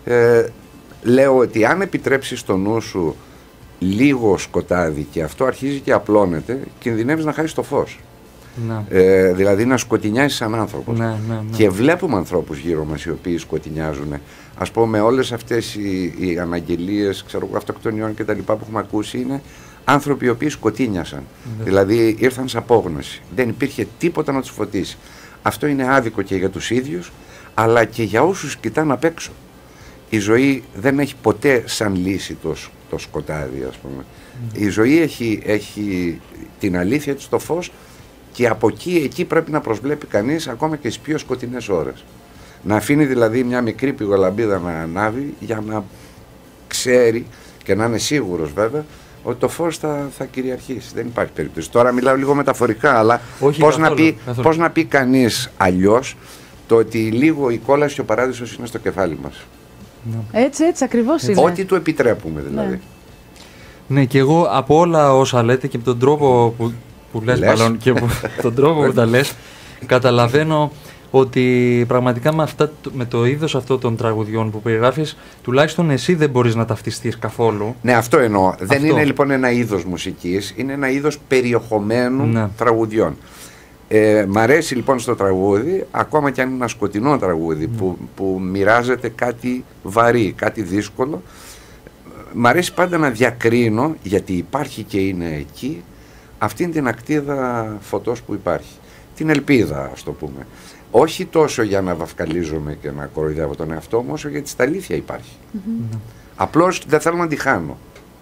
λέω ότι αν επιτρέψεις το νου σου λίγο σκοτάδι και αυτό αρχίζει και απλώνεται, κινδυνεύεις να χάσεις το φως. Δηλαδή να σκοτεινιάζεις σαν άνθρωπος. Και βλέπουμε ανθρώπους γύρω μας οι οποίοι σκοτεινιάζουν. Ας πούμε, όλες αυτές οι αναγγελίες αυτοκτονιών και τα λοιπά που έχουμε ακούσει είναι άνθρωποι οι οποίοι σκοτεινιάσαν. Δηλαδή ήρθαν σε απόγνωση. Δεν υπήρχε τίποτα να τους φωτίσει. Αυτό είναι άδικο και για τους ίδιους, αλλά και για όσους κοιτάνε απ' έξω. Η ζωή δεν έχει ποτέ σαν λύση το σκοτάδι, ας πούμε. Η ζωή έχει την αλήθεια της στο φως και από εκεί πρέπει να προσβλέπει κανείς ακόμα και στις πιο σκοτεινές ώρες. Να αφήνει δηλαδή μια μικρή πηγολαμπίδα να ανάβει για να ξέρει και να είναι σίγουρος βέβαια ότι το φως θα κυριαρχήσει. Δεν υπάρχει περίπτωση. Τώρα μιλάω λίγο μεταφορικά, αλλά πώς να πει κανείς αλλιώς το ότι λίγο η κόλαση και ο παράδεισος είναι στο κεφάλι μας. Έτσι ακριβώς είναι. Ό,τι του επιτρέπουμε δηλαδή. Ναι, και εγώ από όλα όσα λέτε και από τον τρόπο που λες μάλλον και από τον τρόπο που τα λες, καταλαβαίνω ότι πραγματικά με το είδος αυτό των τραγουδιών που περιγράφεις, τουλάχιστον εσύ δεν μπορείς να ταυτιστείς καθόλου. Ναι, αυτό εννοώ. Δεν είναι λοιπόν ένα είδος μουσικής, είναι ένα είδος περιεχομένου τραγουδιών. Μ' αρέσει λοιπόν στο τραγούδι, ακόμα και αν είναι ένα σκοτεινό τραγούδι που μοιράζεται κάτι βαρύ, κάτι δύσκολο, μ' αρέσει πάντα να διακρίνω, γιατί υπάρχει και είναι εκεί, αυτήν την ακτίδα φωτός που υπάρχει. Την ελπίδα, ας το πούμε. Όχι τόσο για να βαφκαλίζομαι και να κοροϊδεύω τον εαυτό μου, όσο γιατί στα αλήθεια υπάρχει. Απλώς δεν θέλω να τη χάνω.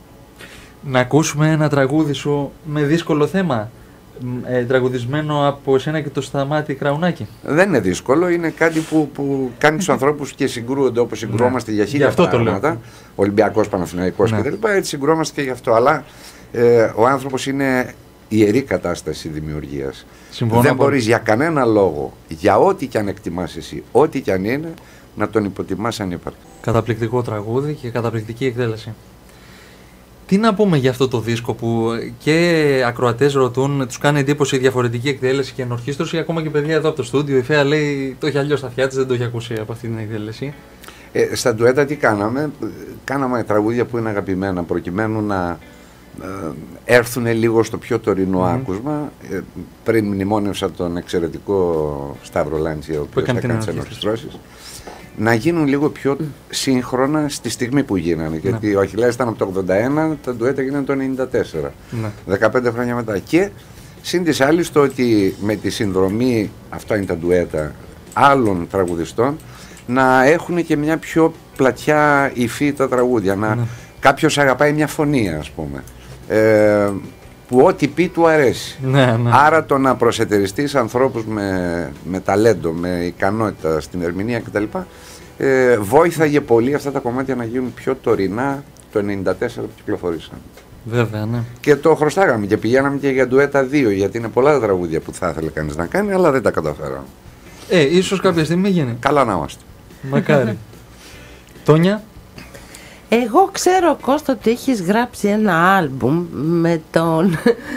Να ακούσουμε ένα τραγούδι σου με δύσκολο θέμα, τραγουδισμένο από εσένα και το Σταμάτη Κραουνάκη. Δεν είναι δύσκολο, είναι κάτι που κάνει τους ανθρώπους και συγκρούονται όπως συγκρουόμαστε για χίλια πράγματα. Ολυμπιακός, Παναθηναϊκός κτλ. Έτσι συγκρουόμαστε και γι' αυτό. Αλλά ο άνθρωπος είναι ιερή κατάσταση δημιουργίας. Δεν μπορείς για κανένα λόγο, για ό,τι κι αν εκτιμάς εσύ, ό,τι κι αν είναι, να τον υποτιμάς ανύπαρκτα. Καταπληκτικό τραγούδι και καταπληκτική εκτέλεση. Τι να πούμε για αυτό το δίσκο που και ακροατές ρωτούν, τους κάνει εντύπωση η διαφορετική εκτέλεση και ενορχήστρωση, ακόμα και παιδιά εδώ από το στούντιο. Η Φαία λέει το έχει αλλιώς στα αυτιά της, δεν το έχει ακούσει από αυτή την εκτέλεση. Στα ντουέτα τι κάναμε? Κάναμε τραγούδια που είναι αγαπημένα προκειμένου να έρθουν λίγο στο πιο τωρινό άκουσμα. Πριν μνημόνευσα τον εξαιρετικό Σταύρο Λάντσι, ο οποίος θα κάνει τις ενορχιστρώσεις, να γίνουν λίγο πιο σύγχρονα στη στιγμή που γίνανε. Γιατί ο Αχιλλέας ήταν από το 81, τα ντουέτα γίνανε το 94. 15 χρόνια μετά. Και συν της άλλης το ότι με τη συνδρομή, αυτά είναι τα ντουέτα, άλλων τραγουδιστών, να έχουν και μια πιο πλατιά υφή τα τραγούδια. Κάποιος αγαπάει μια φωνή, ας πούμε. Που ό,τι πει του αρέσει. Άρα το να προσετεριστείς ανθρώπους με ταλέντο, με ικανότητα στην ερμηνεία κτλ. Βόηθαγε πολύ αυτά τα κομμάτια να γίνουν πιο τωρινά το 94 που κυκλοφορήσαν. Βέβαια, ναι. Και το χρωστάγαμε και πηγαίναμε και για ντουέτα 2, γιατί είναι πολλά τα τραγούδια που θα ήθελε κανείς να κάνει, αλλά δεν τα καταφέραμε. Ίσως κάποια στιγμή γίνει. Καλά να είμαστε. Μακάρι. Τόνια. Εγώ ξέρω, Κώστα, ότι έχεις γράψει ένα άλμπουμ με τον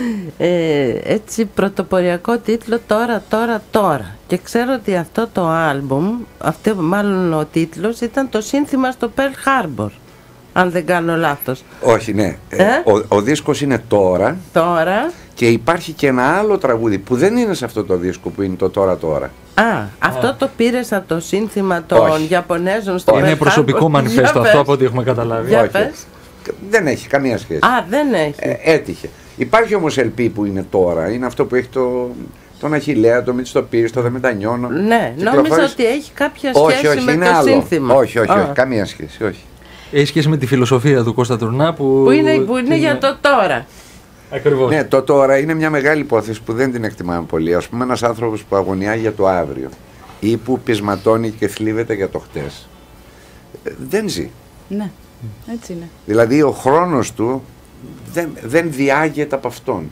έτσι πρωτοποριακό τίτλο Τώρα. Και ξέρω ότι αυτό το άλμπουμ, αυτό μάλλον ο τίτλος, ήταν το σύνθημα στο Pearl Harbor, αν δεν κάνω λάθος. Όχι, ναι. Ο δίσκος είναι Τώρα. Και υπάρχει και ένα άλλο τραγούδι που δεν είναι σε αυτό το δίσκο, που είναι το Τώρα. Αυτό το πήρες από το σύνθημα των Ιαπωνέζων στο Pearl Harbor. Είναι προσωπικό μανιφέστο αυτό, από ό,τι έχουμε καταλάβει. Δεν έχει καμία σχέση. Δεν έχει. Έτυχε. Υπάρχει όμως LP που είναι Τώρα. Είναι αυτό που έχει τον Αχιλλέα, το Μητσοτοπίρη, το Δεν Μετανιώνω. Ναι, νόμιζα ότι έχει κάποια σχέση με το σύνθημα. Όχι, καμία σχέση. Όχι. Έχει σχέση με τη φιλοσοφία του Κώστα Τουρνά που είναι για το τώρα. Ακριβώς. Ναι, το τώρα είναι μια μεγάλη υπόθεση που δεν την εκτιμάμε πολύ. Ας πούμε, ένας άνθρωπος που αγωνιά για το αύριο ή που πεισματώνει και θλίβεται για το χτες, δεν ζει. Ναι, έτσι είναι. Δηλαδή ο χρόνος του δεν διάγεται από αυτόν.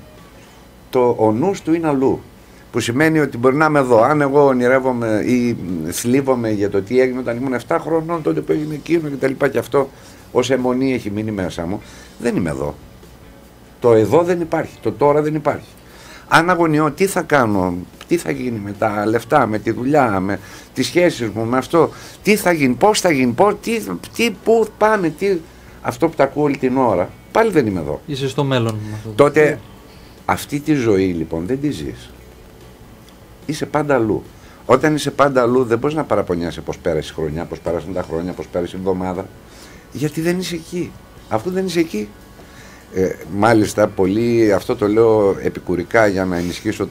Ο νους του είναι αλλού. Που σημαίνει ότι μπορεί να είμαι εδώ. Αν εγώ ονειρεύομαι ή θλίβομαι για το τι έγινε όταν ήμουν 7 χρονών, τότε που έγινε εκείνο κτλ. Και αυτό ως αιμονή έχει μείνει μέσα μου, δεν είμαι εδώ. Το εδώ δεν υπάρχει, το τώρα δεν υπάρχει. Αν αγωνιώ τι θα κάνω, τι θα γίνει με τα λεφτά, με τη δουλειά, με τις σχέσεις μου, με αυτό, τι θα γίνει, πώς θα γίνει, πού πάμε, αυτό που τα ακούω όλη την ώρα, πάλι δεν είμαι εδώ. Είσαι στο μέλλον. Τότε αυτή τη ζωή λοιπόν δεν τη ζεις. Είσαι πάντα αλλού. Όταν είσαι πάντα αλλού δεν μπορείς να παραπονιάσαι πώς πέρασε η χρονιά, πώς πέρασαν τα χρόνια, πώς πέρασε η εβδομάδα, γιατί δεν είσαι εκεί. Αφού δεν είσαι εκεί. Μάλιστα, πολύ, αυτό το λέω επικουρικά για να ενισχύσω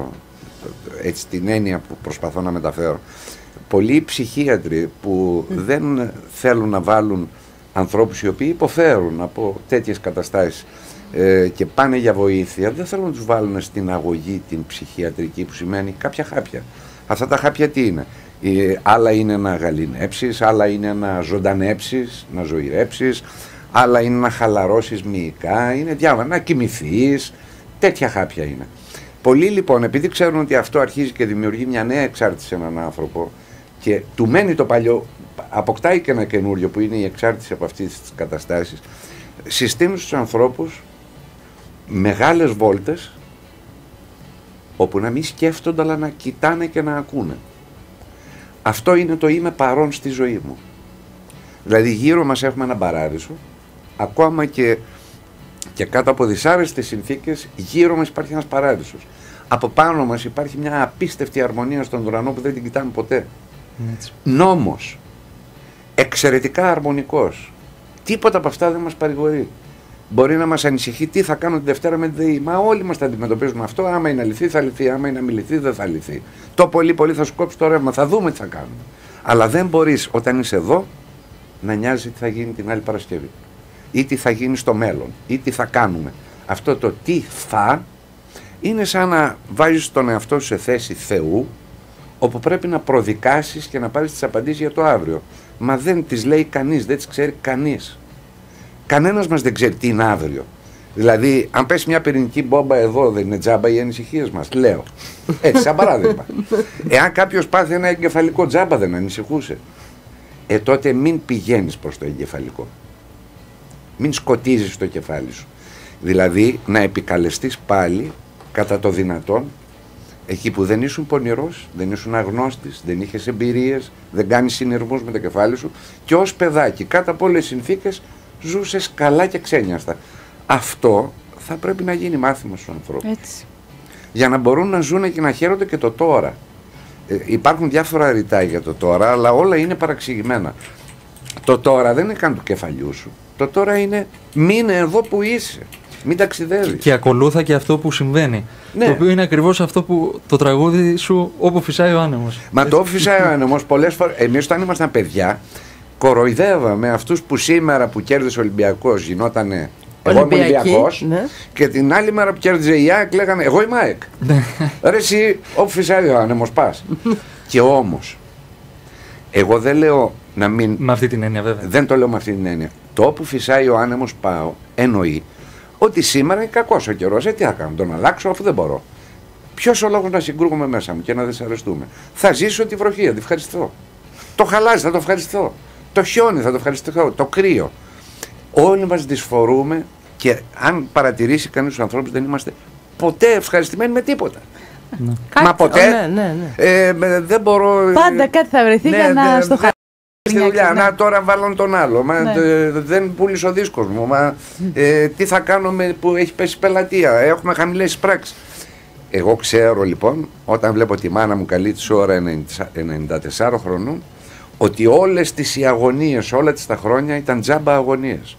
έτσι, την έννοια που προσπαθώ να μεταφέρω. Πολλοί ψυχίατροι που δεν θέλουν να βάλουν ανθρώπους οι οποίοι υποφέρουν από τέτοιες καταστάσεις και πάνε για βοήθεια, δεν θέλουν να τους βάλουν στην αγωγή την ψυχιατρική, που σημαίνει κάποια χάπια. Αυτά τα χάπια τι είναι? Άλλα είναι να γαληνέψεις, άλλα είναι να ζωντανέψεις, να ζωηρέψεις, άλλα είναι να χαλαρώσεις μυϊκά, είναι διάφορα, να κοιμηθείς, τέτοια χάπια είναι. Πολλοί λοιπόν, επειδή ξέρουν ότι αυτό αρχίζει και δημιουργεί μια νέα εξάρτηση σε έναν άνθρωπο και του μένει το παλιό, αποκτάει και ένα καινούριο που είναι η εξάρτηση από αυτές τις καταστάσεις, συστήνουν στους ανθρώπους μεγάλες βόλτες όπου να μην σκέφτονται αλλά να κοιτάνε και να ακούνε. Αυτό είναι το είμαι παρόν στη ζωή μου. Δηλαδή γύρω μας έχουμε έναν παράδεισο, ακόμα και Και κάτω από δυσάρεστες συνθήκες γύρω μας υπάρχει ένας παράδεισος. Από πάνω μας υπάρχει μια απίστευτη αρμονία στον ουρανό που δεν την κοιτάμε ποτέ. Έτσι. Νόμος, εξαιρετικά αρμονικός. Τίποτα από αυτά δεν μας παρηγορεί. Μπορεί να μας ανησυχεί τι θα κάνω τη Δευτέρα με τη ΔΕΗ. Μα όλοι μας τα αντιμετωπίζουμε αυτό. Άμα είναι λυθεί, θα λυθεί. Άμα είναι μη λυθεί, δεν θα λυθεί. Το πολύ θα σου κόψει το ρεύμα. Θα δούμε τι θα κάνουμε. Αλλά δεν μπορείς όταν είσαι εδώ να νοιάζει τι θα γίνει την άλλη Παρασκευή. Ή τι θα γίνει στο μέλλον. Ή τι θα κάνουμε. Αυτό το τι θα είναι σαν να βάζεις τον εαυτό σου σε θέση Θεού, όπου πρέπει να προδικάσεις και να πάρεις τις απαντήσεις για το αύριο. Μα δεν τις λέει κανείς, δεν τις ξέρει κανείς. Κανένας μας δεν ξέρει τι είναι αύριο. Δηλαδή, αν πέσει μια πυρηνική μπόμπα εδώ, δεν είναι τζάμπα οι ανησυχίες μας. Λέω. Έτσι, σαν παράδειγμα. Εάν κάποιος πάθει ένα εγκεφαλικό, τζάμπα δεν ανησυχούσε. Τότε μην πηγαίνεις προς το εγκεφαλικό. Μην σκοτίζεις το κεφάλι σου. Δηλαδή, να επικαλεστείς πάλι κατά το δυνατόν εκεί που δεν ήσουν πονηρός, δεν ήσουν αγνώστης, δεν είχες εμπειρίες, δεν κάνεις συνειρμούς με το κεφάλι σου και ως παιδάκι κάτω από όλες τις συνθήκες ζούσες καλά και ξένιαστα. Αυτό θα πρέπει να γίνει μάθημα στους ανθρώπους. Έτσι. Για να μπορούν να ζουν και να χαίρονται και το τώρα. Υπάρχουν διάφορα ρητά για το τώρα, αλλά όλα είναι παραξηγημένα. Το τώρα δεν είναι καν του κεφαλιού σου. Το τώρα είναι μείνε εδώ που είσαι. Μην ταξιδεύεις. Και ακολούθα και αυτό που συμβαίνει. Ναι. Το οποίο είναι ακριβώς αυτό που το τραγούδι σου «Όπου φυσάει ο άνεμος». Μα το «Όπου φυσάει ο άνεμος» πολλές φορές. Εμείς όταν ήμασταν παιδιά, κοροϊδεύαμε αυτούς που σήμερα που κέρδισε ο Ολυμπιακός γινότανε εγώ είμαι Ολυμπιακός, ναι. Και την άλλη μέρα που κέρδιζε η ΑΕΚ λέγανε εγώ είμαι ΑΕΚ. Ρε εσύ, όπου φυσάει ο άνεμος πας. Και όμως, εγώ δεν λέω να μην. Με αυτή την έννοια, βέβαια. Δεν το λέω με αυτή την έννοια. Το όπου φυσάει ο άνεμος πάω εννοεί ότι σήμερα είναι κακός ο καιρός. Τι θα κάνω, τον αλλάξω αφού δεν μπορώ. Ποιος ο λόγος να συγκρούγουμε μέσα μου και να δυσαρεστούμε. Θα ζήσω τη βροχή, θα τη ευχαριστώ. Το χαλάζι, θα το ευχαριστώ. Το χιόνι, θα το ευχαριστώ. Το κρύο. Όλοι μας δυσφορούμε και αν παρατηρήσει κανείς τους ανθρώπους δεν είμαστε ποτέ ευχαριστημένοι με τίποτα. Ναι. Μα ποτέ. Ναι. Δεν μπορώ. Πάντα κάτι θα βρεθεί για να στο χάρτη. Στη δουλειά, να τώρα βάλω τον άλλο. Μα, δεν πούλησε ο δίσκος μου. Μα, τι θα κάνω που έχει πέσει πελατεία. Έχουμε χαμηλές πράξεις. Εγώ ξέρω λοιπόν, όταν βλέπω τη μάνα μου καλή της ώρα 94 χρονών, ότι όλες τις οι αγωνίες, όλα τις τα χρόνια ήταν τζάμπα αγωνίες.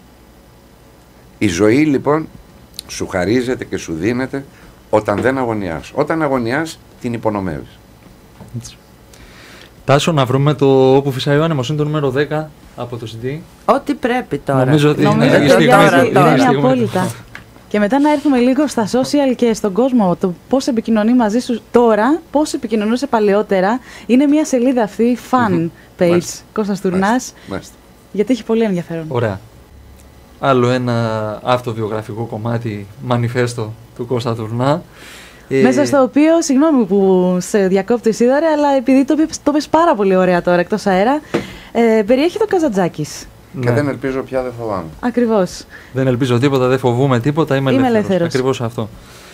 Η ζωή λοιπόν σου χαρίζεται και σου δίνεται όταν δεν αγωνιάς. Όταν αγωνιάς την υπονομεύεις. Έτσι. Τάσο, να βρούμε το «Όπου φυσάει ο άνεμος», είναι το νούμερο 10 από το CD. Ό,τι πρέπει τώρα. Νομίζω ότι είναι απόλυτα. Και μετά να έρθουμε λίγο στα social και στον κόσμο, το πώς επικοινωνεί μαζί σου τώρα, πώς επικοινωνούσε παλαιότερα. Είναι μια σελίδα αυτή, fan page, Κώστας Τουρνάς, γιατί έχει πολύ ενδιαφέρον. Ωραία. Άλλο ένα αυτοβιογραφικό κομμάτι, μανιφέστο του Κώστα Τουρνά. Μέσα στο οποίο, συγγνώμη που σε διακόπτω Σίδαρε, αλλά επειδή το πες πάρα πολύ ωραία τώρα εκτός αέρα, περιέχει το Καζαντζάκης. Και δεν ελπίζω πια, δεν φοβάμαι. Ακριβώς. Δεν ελπίζω τίποτα, δεν φοβούμαι τίποτα, είμαι ελεύθερος. Ακριβώς αυτό.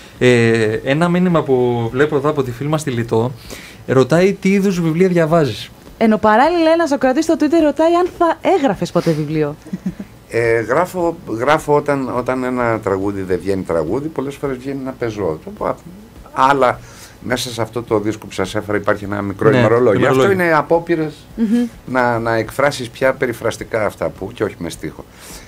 Ένα μήνυμα που βλέπω εδώ από τη φίλη μας τη Λιτό, ρωτάει τι είδους βιβλία διαβάζεις. Ενώ παράλληλα ένας Σοκρατής στο Twitter ρωτάει αν θα έγραφες ποτέ βιβλίο. Γράφω όταν ένα τραγούδι δεν βγαίνει τραγούδι, πολλές φορές βγαίνει ένα πεζό. Αλλά μέσα σε αυτό το δίσκο που σας έφερα υπάρχει ένα μικρό ημερολόγιο. Αυτό είναι απόπειρες να εκφράσεις πια περιφραστικά αυτά που και όχι με στίχο.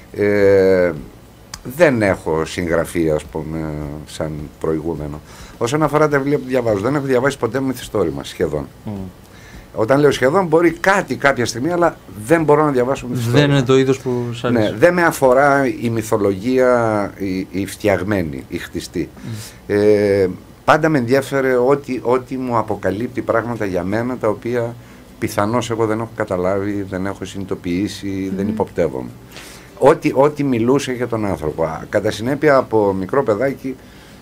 Δεν έχω συγγραφή, ας πούμε, σαν προηγούμενο. Όσον αφορά τα βιβλία που διαβάζω, δεν έχω διαβάσει ποτέ μυθιστόρημα, σχεδόν. Όταν λέω σχεδόν, μπορεί κάτι κάποια στιγμή, αλλά δεν μπορώ να διαβάσω μυθιστόρημα. Δεν είναι το είδος που σ' αρέσει. Ναι, δεν με αφορά η μυθολογία η φτιαγμένη, η χτιστή. Πάντα με ενδιαφέρε ό,τι μου αποκαλύπτει πράγματα για μένα, τα οποία πιθανώς εγώ δεν έχω καταλάβει, δεν έχω συνειδητοποιήσει, δεν υποπτεύομαι. Ό,τι μιλούσε για τον άνθρωπο. Κατά συνέπεια, από μικρό παιδάκι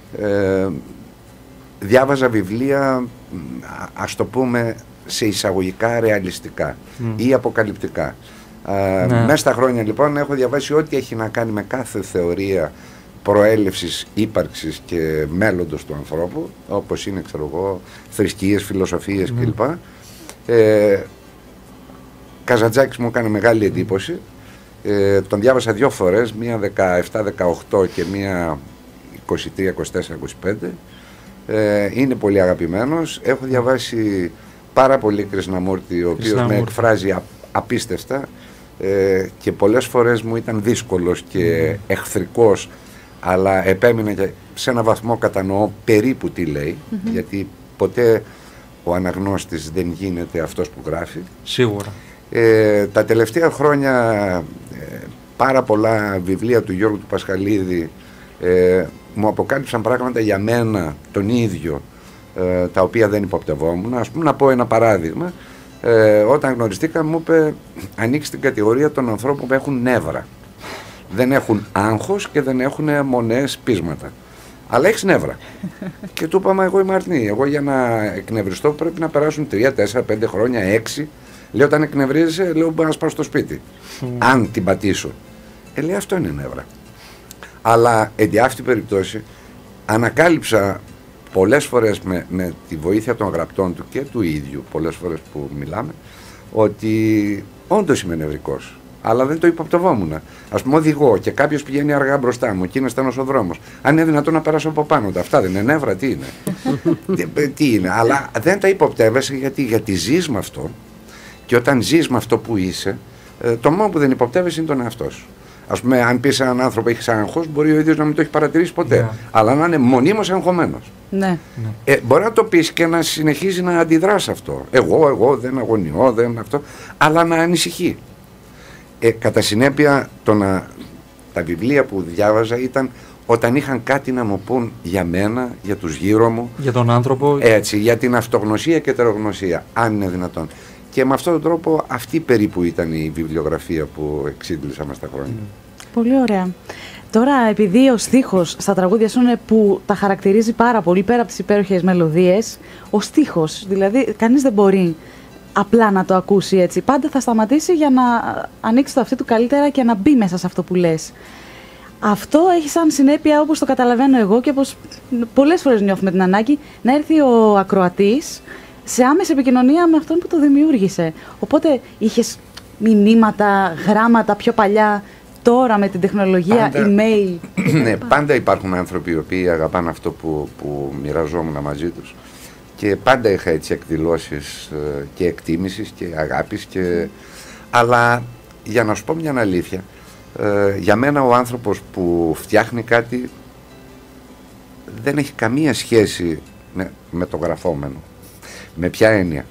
διάβαζα βιβλία, ας το πούμε, σε εισαγωγικά ρεαλιστικά ή αποκαλυπτικά. Μέσα στα χρόνια λοιπόν έχω διαβάσει ό,τι έχει να κάνει με κάθε θεωρία προέλευσης, ύπαρξης και μέλλοντος του ανθρώπου, όπως είναι, ξέρω εγώ, θρησκείες, φιλοσοφίες κλπ. Καζαντζάκης μου έκανε μεγάλη εντύπωση Τον διάβασα 2 φορές, μία 17-18 και μία 23-24-25. Είναι πολύ αγαπημένος. Έχω διαβάσει πάρα πολύ Κρισμναμούρτη, ο οποίος με εκφράζει απίστευτα, και πολλές φορές μου ήταν δύσκολος και εχθρικός, αλλά επέμεινε και σε ένα βαθμό κατανοώ περίπου τι λέει, γιατί ποτέ ο αναγνώστης δεν γίνεται αυτός που γράφει. Σίγουρα. Τα τελευταία χρόνια πάρα πολλά βιβλία του Γιώργου του Πασχαλίδη μου αποκάλυψαν πράγματα για μένα τον ίδιο, τα οποία δεν υποπτευόμουν. Ας πούμε, να πω ένα παράδειγμα. Όταν γνωριστήκαμε μου είπε, ανοίξει την κατηγορία των ανθρώπων που έχουν νεύρα. Δεν έχουν άγχος και δεν έχουν μονές πείσματα. Αλλά έχεις νεύρα. Και του είπαμε, εγώ είμαι αρνή. Εγώ για να εκνευριστώ πρέπει να περάσουν 3, 4, 5 χρόνια, 6. Λέω, όταν εκνευρίζεσαι, λέω, μπορώ να σπάσω στο σπίτι. Αν την πατήσω. Λέει, αυτό είναι νεύρα. Αλλά εν αυτή περιπτώσει ανακάλυψα πολλές φορές με τη βοήθεια των γραπτών του και του ίδιου, πολλές φορές που μιλάμε, ότι όντως είμαι νευρικός. Αλλά δεν το υποπτευόμουν. Ας πούμε, οδηγώ και κάποιος πηγαίνει αργά μπροστά μου και είναι στενός ο δρόμος. Αν είναι δυνατόν να περάσω από πάνω του, αυτά δεν είναι νεύρα, τι είναι. Τι είναι. Αλλά δεν τα υποπτεύεσαι γιατί ζεις με αυτό, και όταν ζεις με αυτό που είσαι, το μόνο που δεν υποπτεύεσαι είναι τον εαυτό σου. Ας πούμε, αν πεις σε έναν άνθρωπο έχεις άγχος, μπορεί ο ίδιος να μην το έχει παρατηρήσει ποτέ. Αλλά να είναι μονίμως αγχωμένος. Μπορεί να το πεις και να συνεχίζει να αντιδράσει αυτό. Εγώ δεν αγωνιώ, δεν αυτό. Αλλά να ανησυχεί. Κατά συνέπεια, τα βιβλία που διάβαζα ήταν όταν είχαν κάτι να μου πούν για μένα, για τους γύρω μου. Για τον άνθρωπο. Έτσι, για την αυτογνωσία και τερογνωσία, αν είναι δυνατόν. Και με αυτόν τον τρόπο αυτή περίπου ήταν η βιβλιογραφία που εξήντλησα μες τα χρόνια. Πολύ ωραία. Τώρα, επειδή ο στίχος στα τραγούδια σου είναι που τα χαρακτηρίζει πάρα πολύ, πέρα από τις υπέροχες μελωδίες, ο στίχος, δηλαδή κανείς δεν μπορεί απλά να το ακούσει έτσι. Πάντα θα σταματήσει για να ανοίξει το αυτί του καλύτερα και να μπει μέσα σε αυτό που λες. Αυτό έχει σαν συνέπεια, όπως το καταλαβαίνω εγώ και όπως πολλές φορές νιώθουμε την ανάγκη, να έρθει ο ακροατής σε άμεση επικοινωνία με αυτόν που το δημιούργησε. Οπότε είχες μηνύματα, γράμματα πιο παλιά, τώρα με την τεχνολογία, email. Ναι, πάντα υπάρχουν άνθρωποι οι οποίοι αγαπάνε αυτό που μοιραζόμουν μαζί τους. Και πάντα είχα έτσι εκδηλώσεις και εκτίμησης και αγάπης. Αλλά για να σου πω μια αλήθεια, για μένα ο άνθρωπος που φτιάχνει κάτι δεν έχει καμία σχέση με το γραφόμενο. Με ποια έννοια.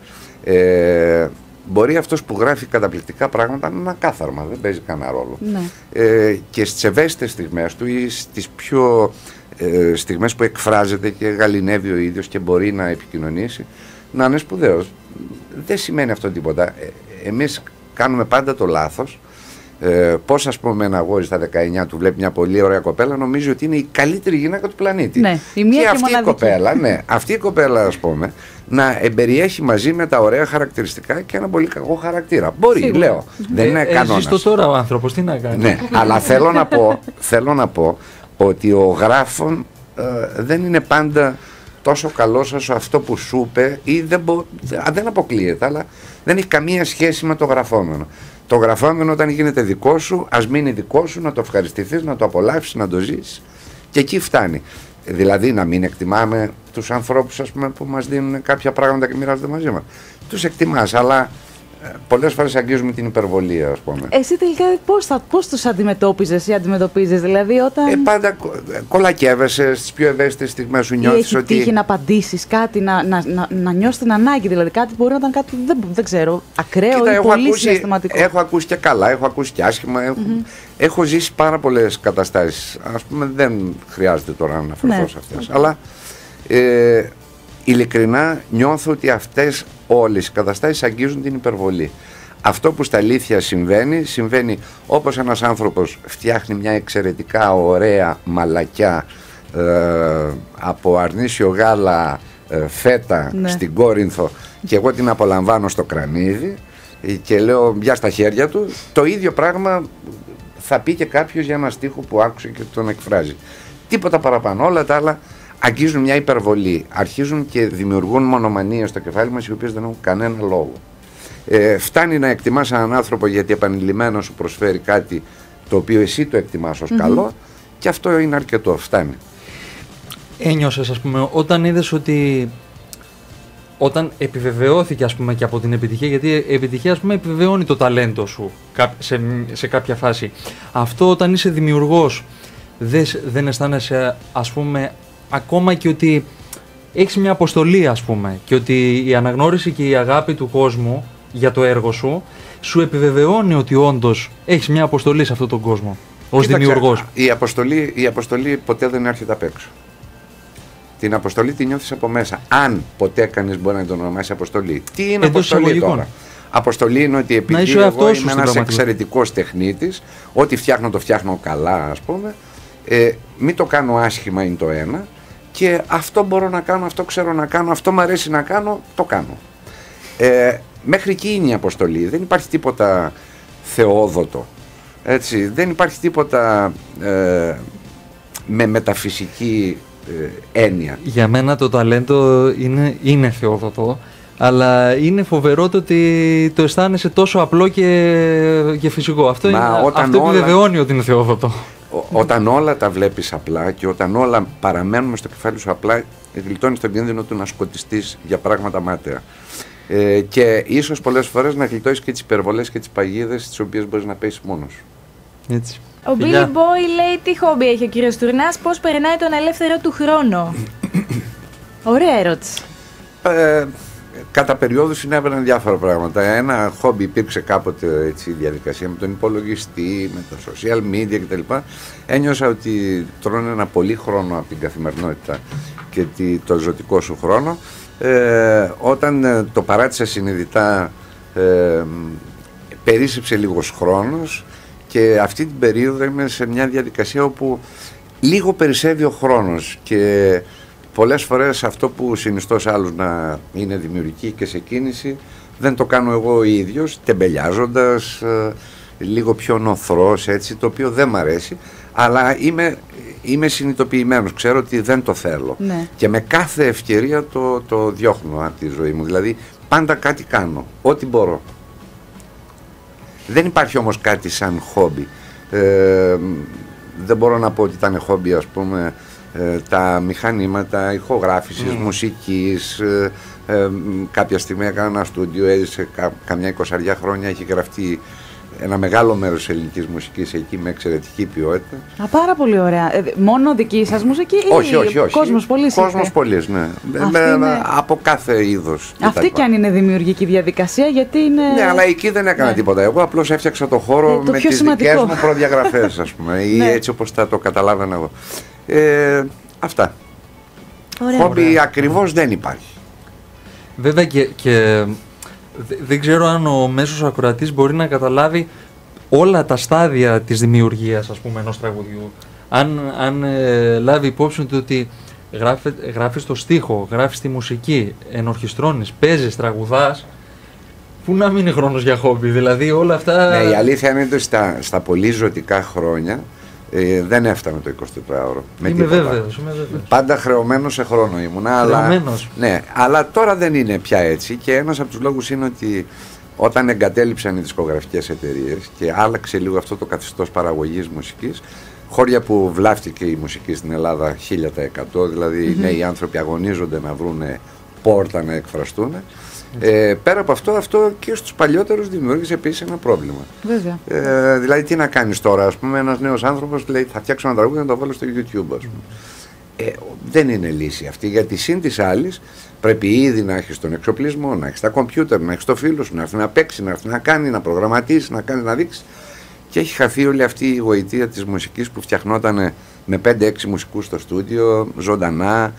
Μπορεί αυτός που γράφει καταπληκτικά πράγματα να είναι ακάθαρμα, δεν παίζει κανένα ρόλο. Ναι. Και στις ευαίσθητες στιγμές του ή στις πιο στιγμές που εκφράζεται και γαληνεύει ο ίδιος και μπορεί να επικοινωνήσει, να είναι σπουδαίος. Δεν σημαίνει αυτό τίποτα. Εμείς κάνουμε πάντα το λάθος. Πώς, ας πούμε, ένα αγόρι στα 19 του βλέπει μια πολύ ωραία κοπέλα, νομίζει ότι είναι η καλύτερη γυναίκα του πλανήτη. Ναι, η μία και αυτή η κοπέλα, αυτή η κοπέλα, ας πούμε, να εμπεριέχει μαζί με τα ωραία χαρακτηριστικά και ένα πολύ κακό χαρακτήρα. Μπορεί, σίγουρα. Λέω. Δεν είναι κανόνας. Ζεις το τώρα ο άνθρωπος, τι να κάνει. Ναι, αλλά θέλω να πω ότι ο γράφων δεν είναι πάντα τόσο καλός όσο αυτό που σου είπε, ή δεν αποκλείεται, αλλά δεν έχει καμία σχέση με το γραφόμενο. Το γραφόμενο, όταν γίνεται δικό σου, ας μείνει δικό σου, να το ευχαριστηθείς, να το απολαύσεις, να το ζήσεις, και εκεί φτάνει. Δηλαδή να μην εκτιμάμε τους ανθρώπους, ας πούμε, που μας δίνουν κάποια πράγματα και μοιράζονται μαζί μας. Τους εκτιμάς, αλλά πολλές φορές αγγίζουμε την υπερβολή, ας πούμε. Εσύ τελικά πώς τους αντιμετώπιζες ή αντιμετωπίζεις, δηλαδή όταν... Πάντα κολακεύεσαι στις πιο ευαίσθητες στιγμές σου, νιώθεις ότι... Έχει τύχει να απαντήσεις κάτι, να νιώσεις την ανάγκη, δηλαδή κάτι μπορεί να ήταν κάτι, δεν ξέρω, ακραίο. Κοίτα, ή πολύ συναισθηματικό. Έχω ακούσει και καλά, έχω ακούσει και άσχημα, έχω ζήσει πάρα πολλές καταστάσεις, ας πούμε, δεν χρειάζεται τώρα να αναφερθώ σε αυτές, αλλά... ειλικρινά νιώθω ότι αυτές όλες οι καταστάσεις αγγίζουν την υπερβολή. Αυτό που στα αλήθεια συμβαίνει όπως ένας άνθρωπος φτιάχνει μια εξαιρετικά ωραία μαλακιά από αρνήσιο γάλα φέτα στην Κόρινθο, και εγώ την απολαμβάνω στο κρανίδι και λέω μπιά στα χέρια του, το ίδιο πράγμα θα πει και κάποιος για ένα στίχο που άκουσε και τον εκφράζει. Τίποτα παραπάνω, όλα τα άλλα αγγίζουν μια υπερβολή, αρχίζουν και δημιουργούν μονομανίες στο κεφάλι μας, οι οποίες δεν έχουν κανένα λόγο. Φτάνει να εκτιμάς έναν άνθρωπο γιατί επανειλημμένα σου προσφέρει κάτι το οποίο εσύ το εκτιμάς ως καλό, και αυτό είναι αρκετό, φτάνει. Ένιωσες, ας πούμε, όταν είδες ότι, επιβεβαιώθηκε, ας πούμε, και από την επιτυχία, γιατί η επιτυχία, ας πούμε, επιβεβαιώνει το ταλέντο σου σε κάποια φάση. Αυτό όταν είσαι δημιουργός, δεν αισθάνεσαι, ας πούμε, ακόμα και ότι έχεις μια αποστολή, ας πούμε, και ότι η αναγνώριση και η αγάπη του κόσμου για το έργο σου επιβεβαιώνει ότι όντως έχεις μια αποστολή σε αυτόν τον κόσμο, ως δημιουργός. Η αποστολή ποτέ δεν έρχεται απ' έξω. Την αποστολή τη νιώθεις από μέσα. Αν ποτέ κανείς μπορεί να τον ονομάσει αποστολή. Τι είναι αποστολή τώρα? Αποστολή είναι ότι επειδή εγώ είμαι ένας εξαιρετικός τεχνίτης, ό,τι φτιάχνω το φτιάχνω καλά, ας πούμε, μην το κάνω άσχημα είναι το ένα, και αυτό μπορώ να κάνω, αυτό ξέρω να κάνω, αυτό μου αρέσει να κάνω, το κάνω. Μέχρι εκεί είναι η αποστολή. Δεν υπάρχει τίποτα θεόδοτο. Έτσι, δεν υπάρχει τίποτα με μεταφυσική έννοια. Για μένα το ταλέντο είναι θεόδοτο, αλλά είναι φοβερό το ότι το αισθάνεσαι τόσο απλό και φυσικό. Αυτό επιβεβαιώνει ότι είναι θεόδοτο. Όταν όλα τα βλέπεις απλά και όταν όλα παραμένουν στο κεφάλι σου απλά, γλιτώνεις τον κίνδυνο του να σκοτιστείς για πράγματα μάταια. Και ίσως πολλές φορές να γλιτώσεις και τις υπερβολές και τις παγίδες τις οποίες μπορείς να πέσεις μόνος σου. Έτσι. Ο Billy Boy λέει τι χόμπι έχει ο κύριος Τουρνάς, πώς περνάει τον ελεύθερο του χρόνο. Ωραία ερώτηση. Κατά περιόδους συνέβαιναν διάφορα πράγματα. Ένα χόμπι υπήρξε κάποτε, έτσι, η διαδικασία με τον υπολογιστή, με τα social media κτλ. Ένιωσα ότι τρώνε ένα πολύ χρόνο από την καθημερινότητα και το ζωτικό σου χρόνο. Όταν το παράτησα συνειδητά, περίσσεψε λίγος χρόνος, και αυτή την περίοδο είμαι σε μια διαδικασία όπου λίγο περισσεύει ο χρόνος, και πολλές φορές αυτό που συνιστώ σε άλλους να είναι δημιουργική και σε κίνηση δεν το κάνω εγώ ο ίδιος, τεμπελιάζοντας, λίγο πιο νοθρός, έτσι, το οποίο δεν μ' αρέσει, αλλά είμαι συνειδητοποιημένος, ξέρω ότι δεν το θέλω, ναι. Και με κάθε ευκαιρία το διώχνω από τη ζωή μου, δηλαδή πάντα κάτι κάνω, ό,τι μπορώ. Δεν υπάρχει όμως κάτι σαν χόμπι. Δεν μπορώ να πω ότι ήταν χόμπι, ας πούμε, τα μηχανήματα ηχογράφησης, μουσικής. Κάποια στιγμή έκανα ένα στούντιο, έζησε καμιά 20 χρόνια, έχει γραφτεί ένα μεγάλο μέρος της ελληνικής μουσικής εκεί με εξαιρετική ποιότητα. Πάρα πολύ ωραία. Μόνο δική σας μουσική ή όχι. Κόσμος πολύς? Κόσμος πολύς, ναι. Από κάθε είδος. Αυτή κι αν είναι δημιουργική διαδικασία, γιατί είναι... Ναι, αλλά εκεί δεν έκανα τίποτα. Εγώ απλώς έφτιαξα το χώρο με τις δικές μου προδιαγραφές, ας πούμε, ή έτσι όπως θα το καταλάβαινα εγώ. Αυτά. Χόμπι ακριβώς δεν υπάρχει. Βέβαια και δεν ξέρω αν ο μέσος ακροατής μπορεί να καταλάβει όλα τα στάδια της δημιουργίας, ας πούμε, ενός τραγουδιού. Αν λάβει υπόψη του ότι γράφεις το στίχο, γράφεις τη μουσική, ενορχιστρώνεις, παίζεις, τραγουδάς, πού να μείνει χρόνος για χόμπι, δηλαδή όλα αυτά... Ναι, η αλήθεια είναι ότι στα πολύ ζωτικά χρόνια δεν έφτανε το 24ωρο. Είμαι βέβαιος. Πάντα χρεωμένος σε χρόνο ήμουνα. Ναι, αλλά τώρα δεν είναι πια έτσι, και ένας από τους λόγους είναι ότι όταν εγκατέλειψαν οι δισκογραφικές εταιρείες και άλλαξε λίγο αυτό το καθεστώς παραγωγής μουσικής, χώρια που βλάφτηκε η μουσική στην Ελλάδα 1000%, δηλαδή οι νέοι άνθρωποι αγωνίζονται να βρουν πόρτα να εκφραστούν. Πέρα από αυτό και στους παλιότερους δημιούργησε επίσης ένα πρόβλημα. Βέβαια. Δηλαδή, τι να κάνεις τώρα, ας πούμε, ένας νέος άνθρωπος λέει θα φτιάξω ένα τραγούδι να το βάλω στο YouTube, ας πούμε. Δεν είναι λύση αυτή, γιατί συν της άλλης πρέπει ήδη να έχεις τον εξοπλισμό, να έχεις τα κομπιούτερ, να έχεις το φίλο σου, να έρθει να παίξει, να έρθει να κάνει, να προγραμματίσει, να κάνει, να δείξει. Και έχει χαθεί όλη αυτή η γοητεία της μουσικής που φτιαχνόταν με 5-6 μουσικούς στο στούντιο, ζωντανά,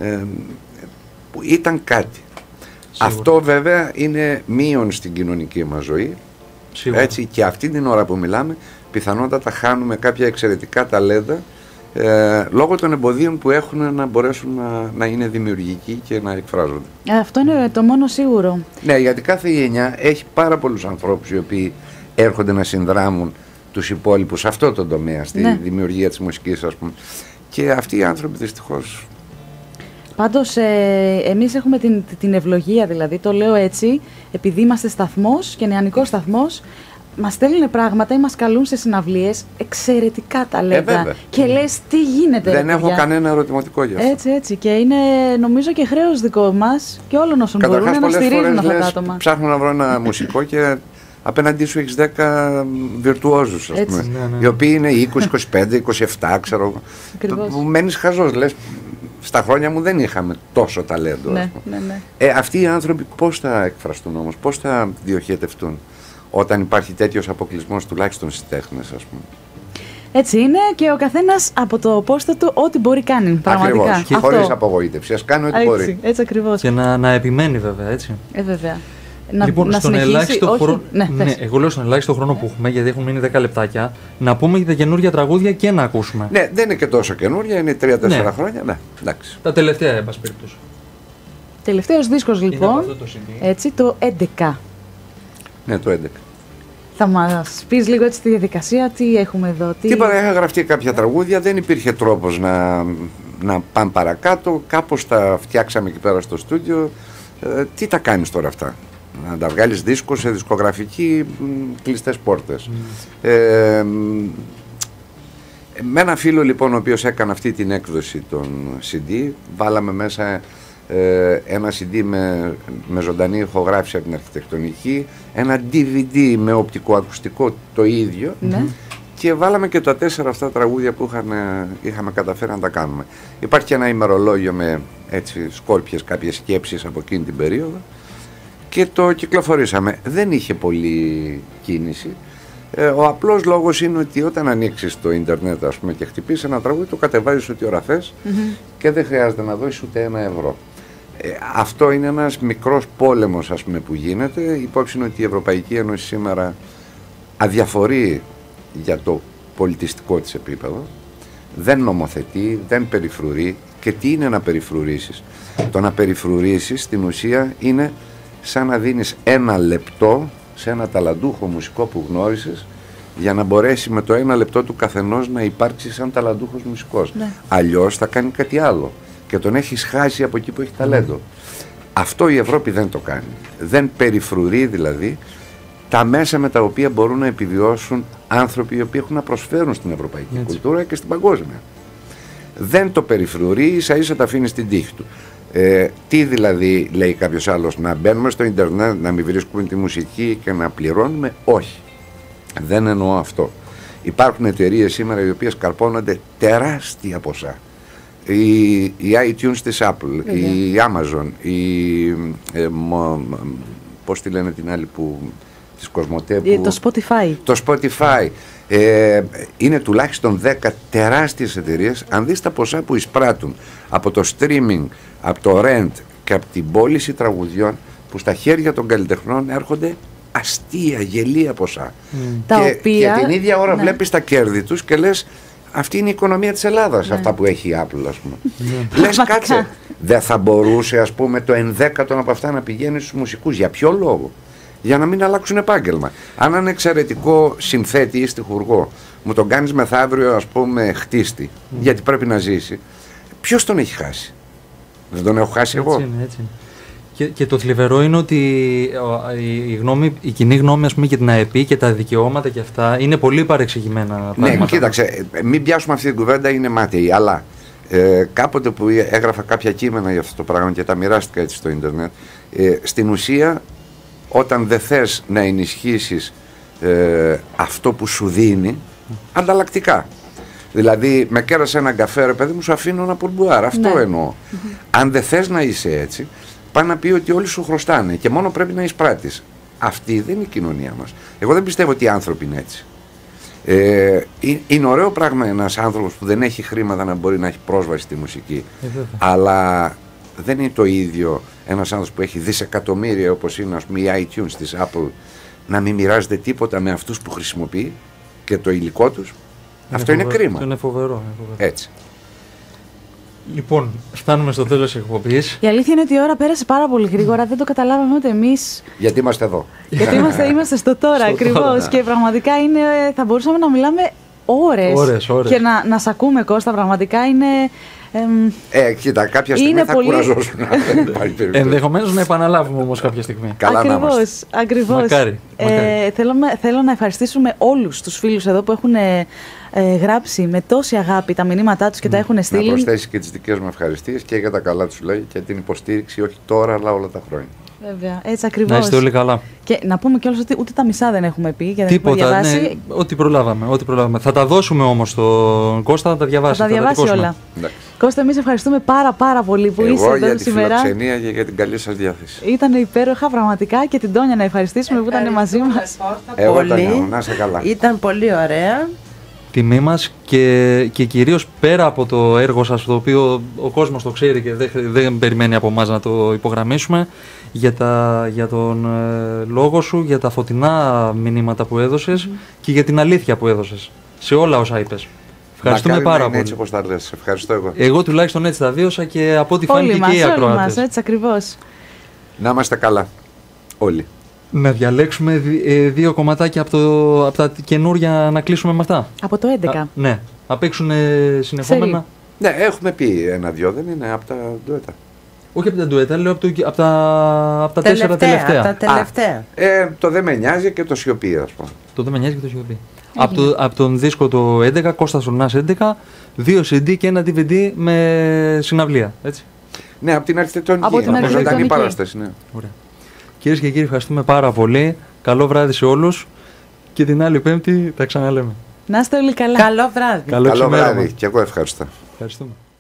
που ήταν κάτι. Σίγουρα. Αυτό βέβαια είναι μείον στην κοινωνική μας ζωή. Έτσι, και αυτή την ώρα που μιλάμε πιθανότατα χάνουμε κάποια εξαιρετικά ταλέντα λόγω των εμποδίων που έχουν να μπορέσουν να είναι δημιουργικοί και να εκφράζονται. Αυτό είναι το μόνο σίγουρο. Ναι, γιατί κάθε γενιά έχει πάρα πολλούς ανθρώπους οι οποίοι έρχονται να συνδράμουν τους υπόλοιπους σε αυτό το τομέα, στη δημιουργία της μουσικής, ας πούμε. Και αυτοί οι άνθρωποι δυστυχώς Πάντως, εμείς έχουμε την ευλογία, δηλαδή, το λέω έτσι, επειδή είμαστε σταθμός και νεανικός σταθμός, μας στέλνουν πράγματα ή μας καλούν σε συναυλίες εξαιρετικά ταλέντα. Και λες, τι γίνεται. Δεν έχω κανένα ερωτηματικό για αυτό. Έτσι. Και είναι, νομίζω, και χρέος δικό μας και όλων όσων μπορούν να στηρίζουν αυτά τα άτομα. Ψάχνω να βρω ένα μουσικό και απέναντί σου έχεις 10 βιρτουόζους, ας πούμε. Οι οποίοι είναι 20, 25, 27, ξέρω. Που μένεις χαζός, λες. Στα χρόνια μου δεν είχαμε τόσο ταλέντο. Ναι. Αυτοί οι άνθρωποι πώς θα εκφραστούν όμως, πώς θα διοχετευτούν όταν υπάρχει τέτοιος αποκλεισμός, τουλάχιστον στις τέχνες, ας πούμε. Έτσι είναι, και ο καθένας από το πόστο του ό,τι μπορεί κάνει. Πραγματικά. Ακριβώς. Χωρίς απογοήτευση. Ας κάνει ό,τι μπορεί. Έτσι ακριβώς. Και να επιμένει, βέβαια, έτσι. Βέβαια. Λοιπόν, στον ελάχιστο χρόνο. Εγώ λέω στον ελάχιστο χρόνο που έχουμε, γιατί έχουν μείνει 10 λεπτάκια, να πούμε για τα καινούργια τραγούδια και να ακούσουμε. Ναι, δεν είναι και τόσο καινούργια, είναι 3-4 χρόνια. Ναι, εντάξει. Τα τελευταία, εν πάση περιπτώσει. Τελευταίος δίσκος, λοιπόν. Έτσι, το 11. Ναι, το 11. Θα μας πεις λίγο έτσι τη διαδικασία, τι έχουμε εδώ. Τίποτα, είχα γραφτεί κάποια τραγούδια, δεν υπήρχε τρόπος να πάμε παρακάτω. Κάπως τα φτιάξαμε εκεί πέρα στο στούντιο. Τι τα κάνεις τώρα αυτά? Να τα βγάλεις δίσκο σε δισκογραφική, κλειστές πόρτες. Με ένα φίλο, λοιπόν, ο οποίος έκανε αυτή την έκδοση των CD, βάλαμε μέσα ένα CD με ζωντανή ηχογράφηση από την αρχιτεκτονική, ένα DVD με οπτικοακουστικό το ίδιο, και βάλαμε και τα 4 αυτά τραγούδια που είχαμε καταφέρει να τα κάνουμε. Υπάρχει και ένα ημερολόγιο με έτσι σκόρπιες κάποιες σκέψεις από εκείνη την περίοδο και το κυκλοφορήσαμε. Δεν είχε πολλή κίνηση. Ο απλός λόγος είναι ότι όταν ανοίξεις το ίντερνετ, ας πούμε, και χτυπήσεις ένα τραγούδι, το κατεβάζεις ό,τι ώρα θες και δεν χρειάζεται να δώσεις ούτε €1. Αυτό είναι ένας μικρός πόλεμος, ας πούμε, που γίνεται. Υπόψη είναι ότι η Ευρωπαϊκή Ένωση σήμερα αδιαφορεί για το πολιτιστικό της επίπεδο, δεν νομοθετεί, δεν περιφρουρεί. Και τι είναι να περιφρουρήσεις? Το να περιφρουρήσεις στην ουσία είναι σαν να δίνεις 1 λεπτό σε ένα ταλαντούχο μουσικό που γνώρισες, για να μπορέσει με το 1 λεπτό του καθενός να υπάρξει σαν ταλαντούχος μουσικός. Αλλιώς θα κάνει κάτι άλλο και τον έχεις χάσει από εκεί που έχει ταλέντο. Αυτό η Ευρώπη δεν το κάνει. Δεν περιφρουρεί δηλαδή τα μέσα με τα οποία μπορούν να επιβιώσουν άνθρωποι οι οποίοι έχουν να προσφέρουν στην ευρωπαϊκή κουλτούρα και στην παγκόσμια. Δεν το περιφρουρεί, ίσα ίσα τα αφήνει στην τύχη του. Τι δηλαδή, λέει κάποιος άλλος, να μπαίνουμε στο ίντερνετ, να μην βρίσκουμε τη μουσική και να πληρώνουμε? Όχι, δεν εννοώ αυτό. Υπάρχουν εταιρείες σήμερα οι οποίες καρπώνονται τεράστια ποσά. Η iTunes της Apple, η Amazon, πώς τη λένε την άλλη που, της Κοσμοτέ, το Spotify. Το Spotify. Είναι τουλάχιστον 10 τεράστιες εταιρείες. Αν δεις τα ποσά που εισπράττουν από το streaming, από το rent και από την πώληση τραγουδιών, που στα χέρια των καλλιτεχνών έρχονται αστεία, γελία ποσά. Και την ίδια ώρα βλέπεις τα κέρδη τους και λες, αυτή είναι η οικονομία της Ελλάδας, αυτά που έχει η Apple, ας πούμε. Λες, κάτσε, δεν θα μπορούσε, ας πούμε, το 1/10 από αυτά να πηγαίνει στους μουσικούς? Για ποιο λόγο? Για να μην αλλάξουν επάγγελμα. Αν ένα εξαιρετικό συνθέτη ή στιχουργό μου τον κάνεις μεθαύριο, ας πούμε, χτίστη, γιατί πρέπει να ζήσει, ποιος τον έχει χάσει? Δεν τον έχω χάσει εγώ. Έτσι. Και το θλιβερό είναι ότι η κοινή γνώμη, ας πούμε, και την ΑΕΠ και τα δικαιώματα και αυτά είναι πολύ παρεξηγημένα πράγματα. Ναι, κοίταξε, μην πιάσουμε αυτή την κουβέντα, είναι μάταιη. Αλλά κάποτε που έγραφα κάποια κείμενα για αυτό το πράγμα και τα μοιράστηκα έτσι στο ίντερνετ, στην ουσία, όταν δεν θες να ενισχύσεις αυτό που σου δίνει, ανταλλακτικά. Δηλαδή, με κέρασε έναν καφέ, ρε παιδί μου, σου αφήνω ένα πουρμπουάρ. Αυτό εννοώ. Αν δεν θες να είσαι έτσι, πάει να πει ότι όλοι σου χρωστάνε και μόνο πρέπει να εισπράττεις. Αυτή δεν είναι η κοινωνία μας. Εγώ δεν πιστεύω ότι οι άνθρωποι είναι έτσι. Είναι ωραίο πράγμα ένας άνθρωπος που δεν έχει χρήματα να μπορεί να έχει πρόσβαση στη μουσική. Αλλά δεν είναι το ίδιο ένας άνθρωπος που έχει δισεκατομμύρια, όπως είναι, ας πούμε, η iTunes της Apple, να μην μοιράζεται τίποτα με αυτούς που χρησιμοποιεί και το υλικό τους. Αυτό είναι κρίμα. Είναι φοβερό. Έτσι. Λοιπόν, φτάνουμε στο τέλος της εκπομπής. Η αλήθεια είναι ότι η ώρα πέρασε πάρα πολύ γρήγορα, δεν το καταλάβαμε ούτε εμείς. Γιατί είμαστε εδώ. Γιατί είμαστε στο τώρα ακριβώς. Και πραγματικά θα μπορούσαμε να μιλάμε ώρες. Και να σ' ακούμε, Κώστα, πραγματικά είναι Κοίτα, κάποια στιγμή Είναι θα πολύ- κουραζόσουν. Ενδεχομένως να επαναλάβουμε όμως κάποια στιγμή. Καλά να είμαστε. Ακριβώς. Μακάρι. Θέλω να ευχαριστήσουμε όλους τους φίλους εδώ που έχουν γράψει με τόση αγάπη τα μηνύματά τους και τα έχουν Να στείλει. προσθέσει και τις δικές μου ευχαριστίες και για τα καλά τους λόγια και την υποστήριξη, όχι τώρα, αλλά όλα τα χρόνια. Βέβαια, έτσι ακριβώς. Να είστε όλοι καλά. Και να πούμε κιόλας ότι ούτε τα μισά δεν έχουμε πει και δεν έχουμε Τίποτα, διαβάσει. ναι, ό,τι προλάβαμε. Θα τα δώσουμε όμως στον Κώστα να τα διαβάσει. Θα τα διαβάσει τυπώσουμε. όλα. Εντάξει. Κώστα, εμείς ευχαριστούμε πάρα πολύ που είσαι Εγώ εδώ για τη σήμερα. φιλοξενία και για την καλή σας διάθεση. Ήταν υπέροχα πραγματικά και την Τόνια να ευχαριστήσουμε που ήταν μαζί μας. Εγώ Πολύ. Τανιάου, να είσαι καλά. Ήταν πολύ ωραία. Τιμή μας και κυρίως πέρα από το έργο σας, το οποίο ο κόσμος το ξέρει και δεν περιμένει από εμάς να το υπογραμμίσουμε, για τον λόγο σου, για τα φωτεινά μηνύματα που έδωσες και για την αλήθεια που έδωσες σε όλα όσα είπες. Ευχαριστούμε Μακάρι να πάρα είναι πολύ. έτσι όπως τα λες. Ευχαριστώ εγώ. Εγώ τουλάχιστον έτσι τα βίωσα και από ό,τι φάνηκε και οι όλοι μας, ακροάτες. έτσι ακριβώς. Να είμαστε καλά. Όλοι. Να διαλέξουμε δύο κομματάκια από τα καινούρια να κλείσουμε με αυτά. Από το 11. Ναι, να παίξουν συνεχόμενα. Ναι, έχουμε πει ένα-δυο, δεν είναι από τα ντουέτα. Όχι από τα ντουέτα, λέω από τα 4 τελευταία. Από τα τελευταία. Το δεν με νοιάζει και το σιωπή, ας πούμε. Το δεν με νοιάζει και το σιωπή. Από τον δίσκο το 11, Κώστας Ουρνάς 11, 2 CD και ένα DVD με συναυλία. Έτσι. Ναι, από την αρχιτεκτονική. Από την από ζωντανή αρχιτεκτονική. παράσταση, ναι. Ωραία. Κυρίες και κύριοι, ευχαριστούμε πάρα πολύ. Καλό βράδυ σε όλους και την άλλη Πέμπτη τα ξαναλέμε. Να είστε όλοι καλά. Καλό βράδυ. Καλό Καλό ξημέρωμα. βράδυ και εγώ ευχαριστώ. Ευχαριστούμε.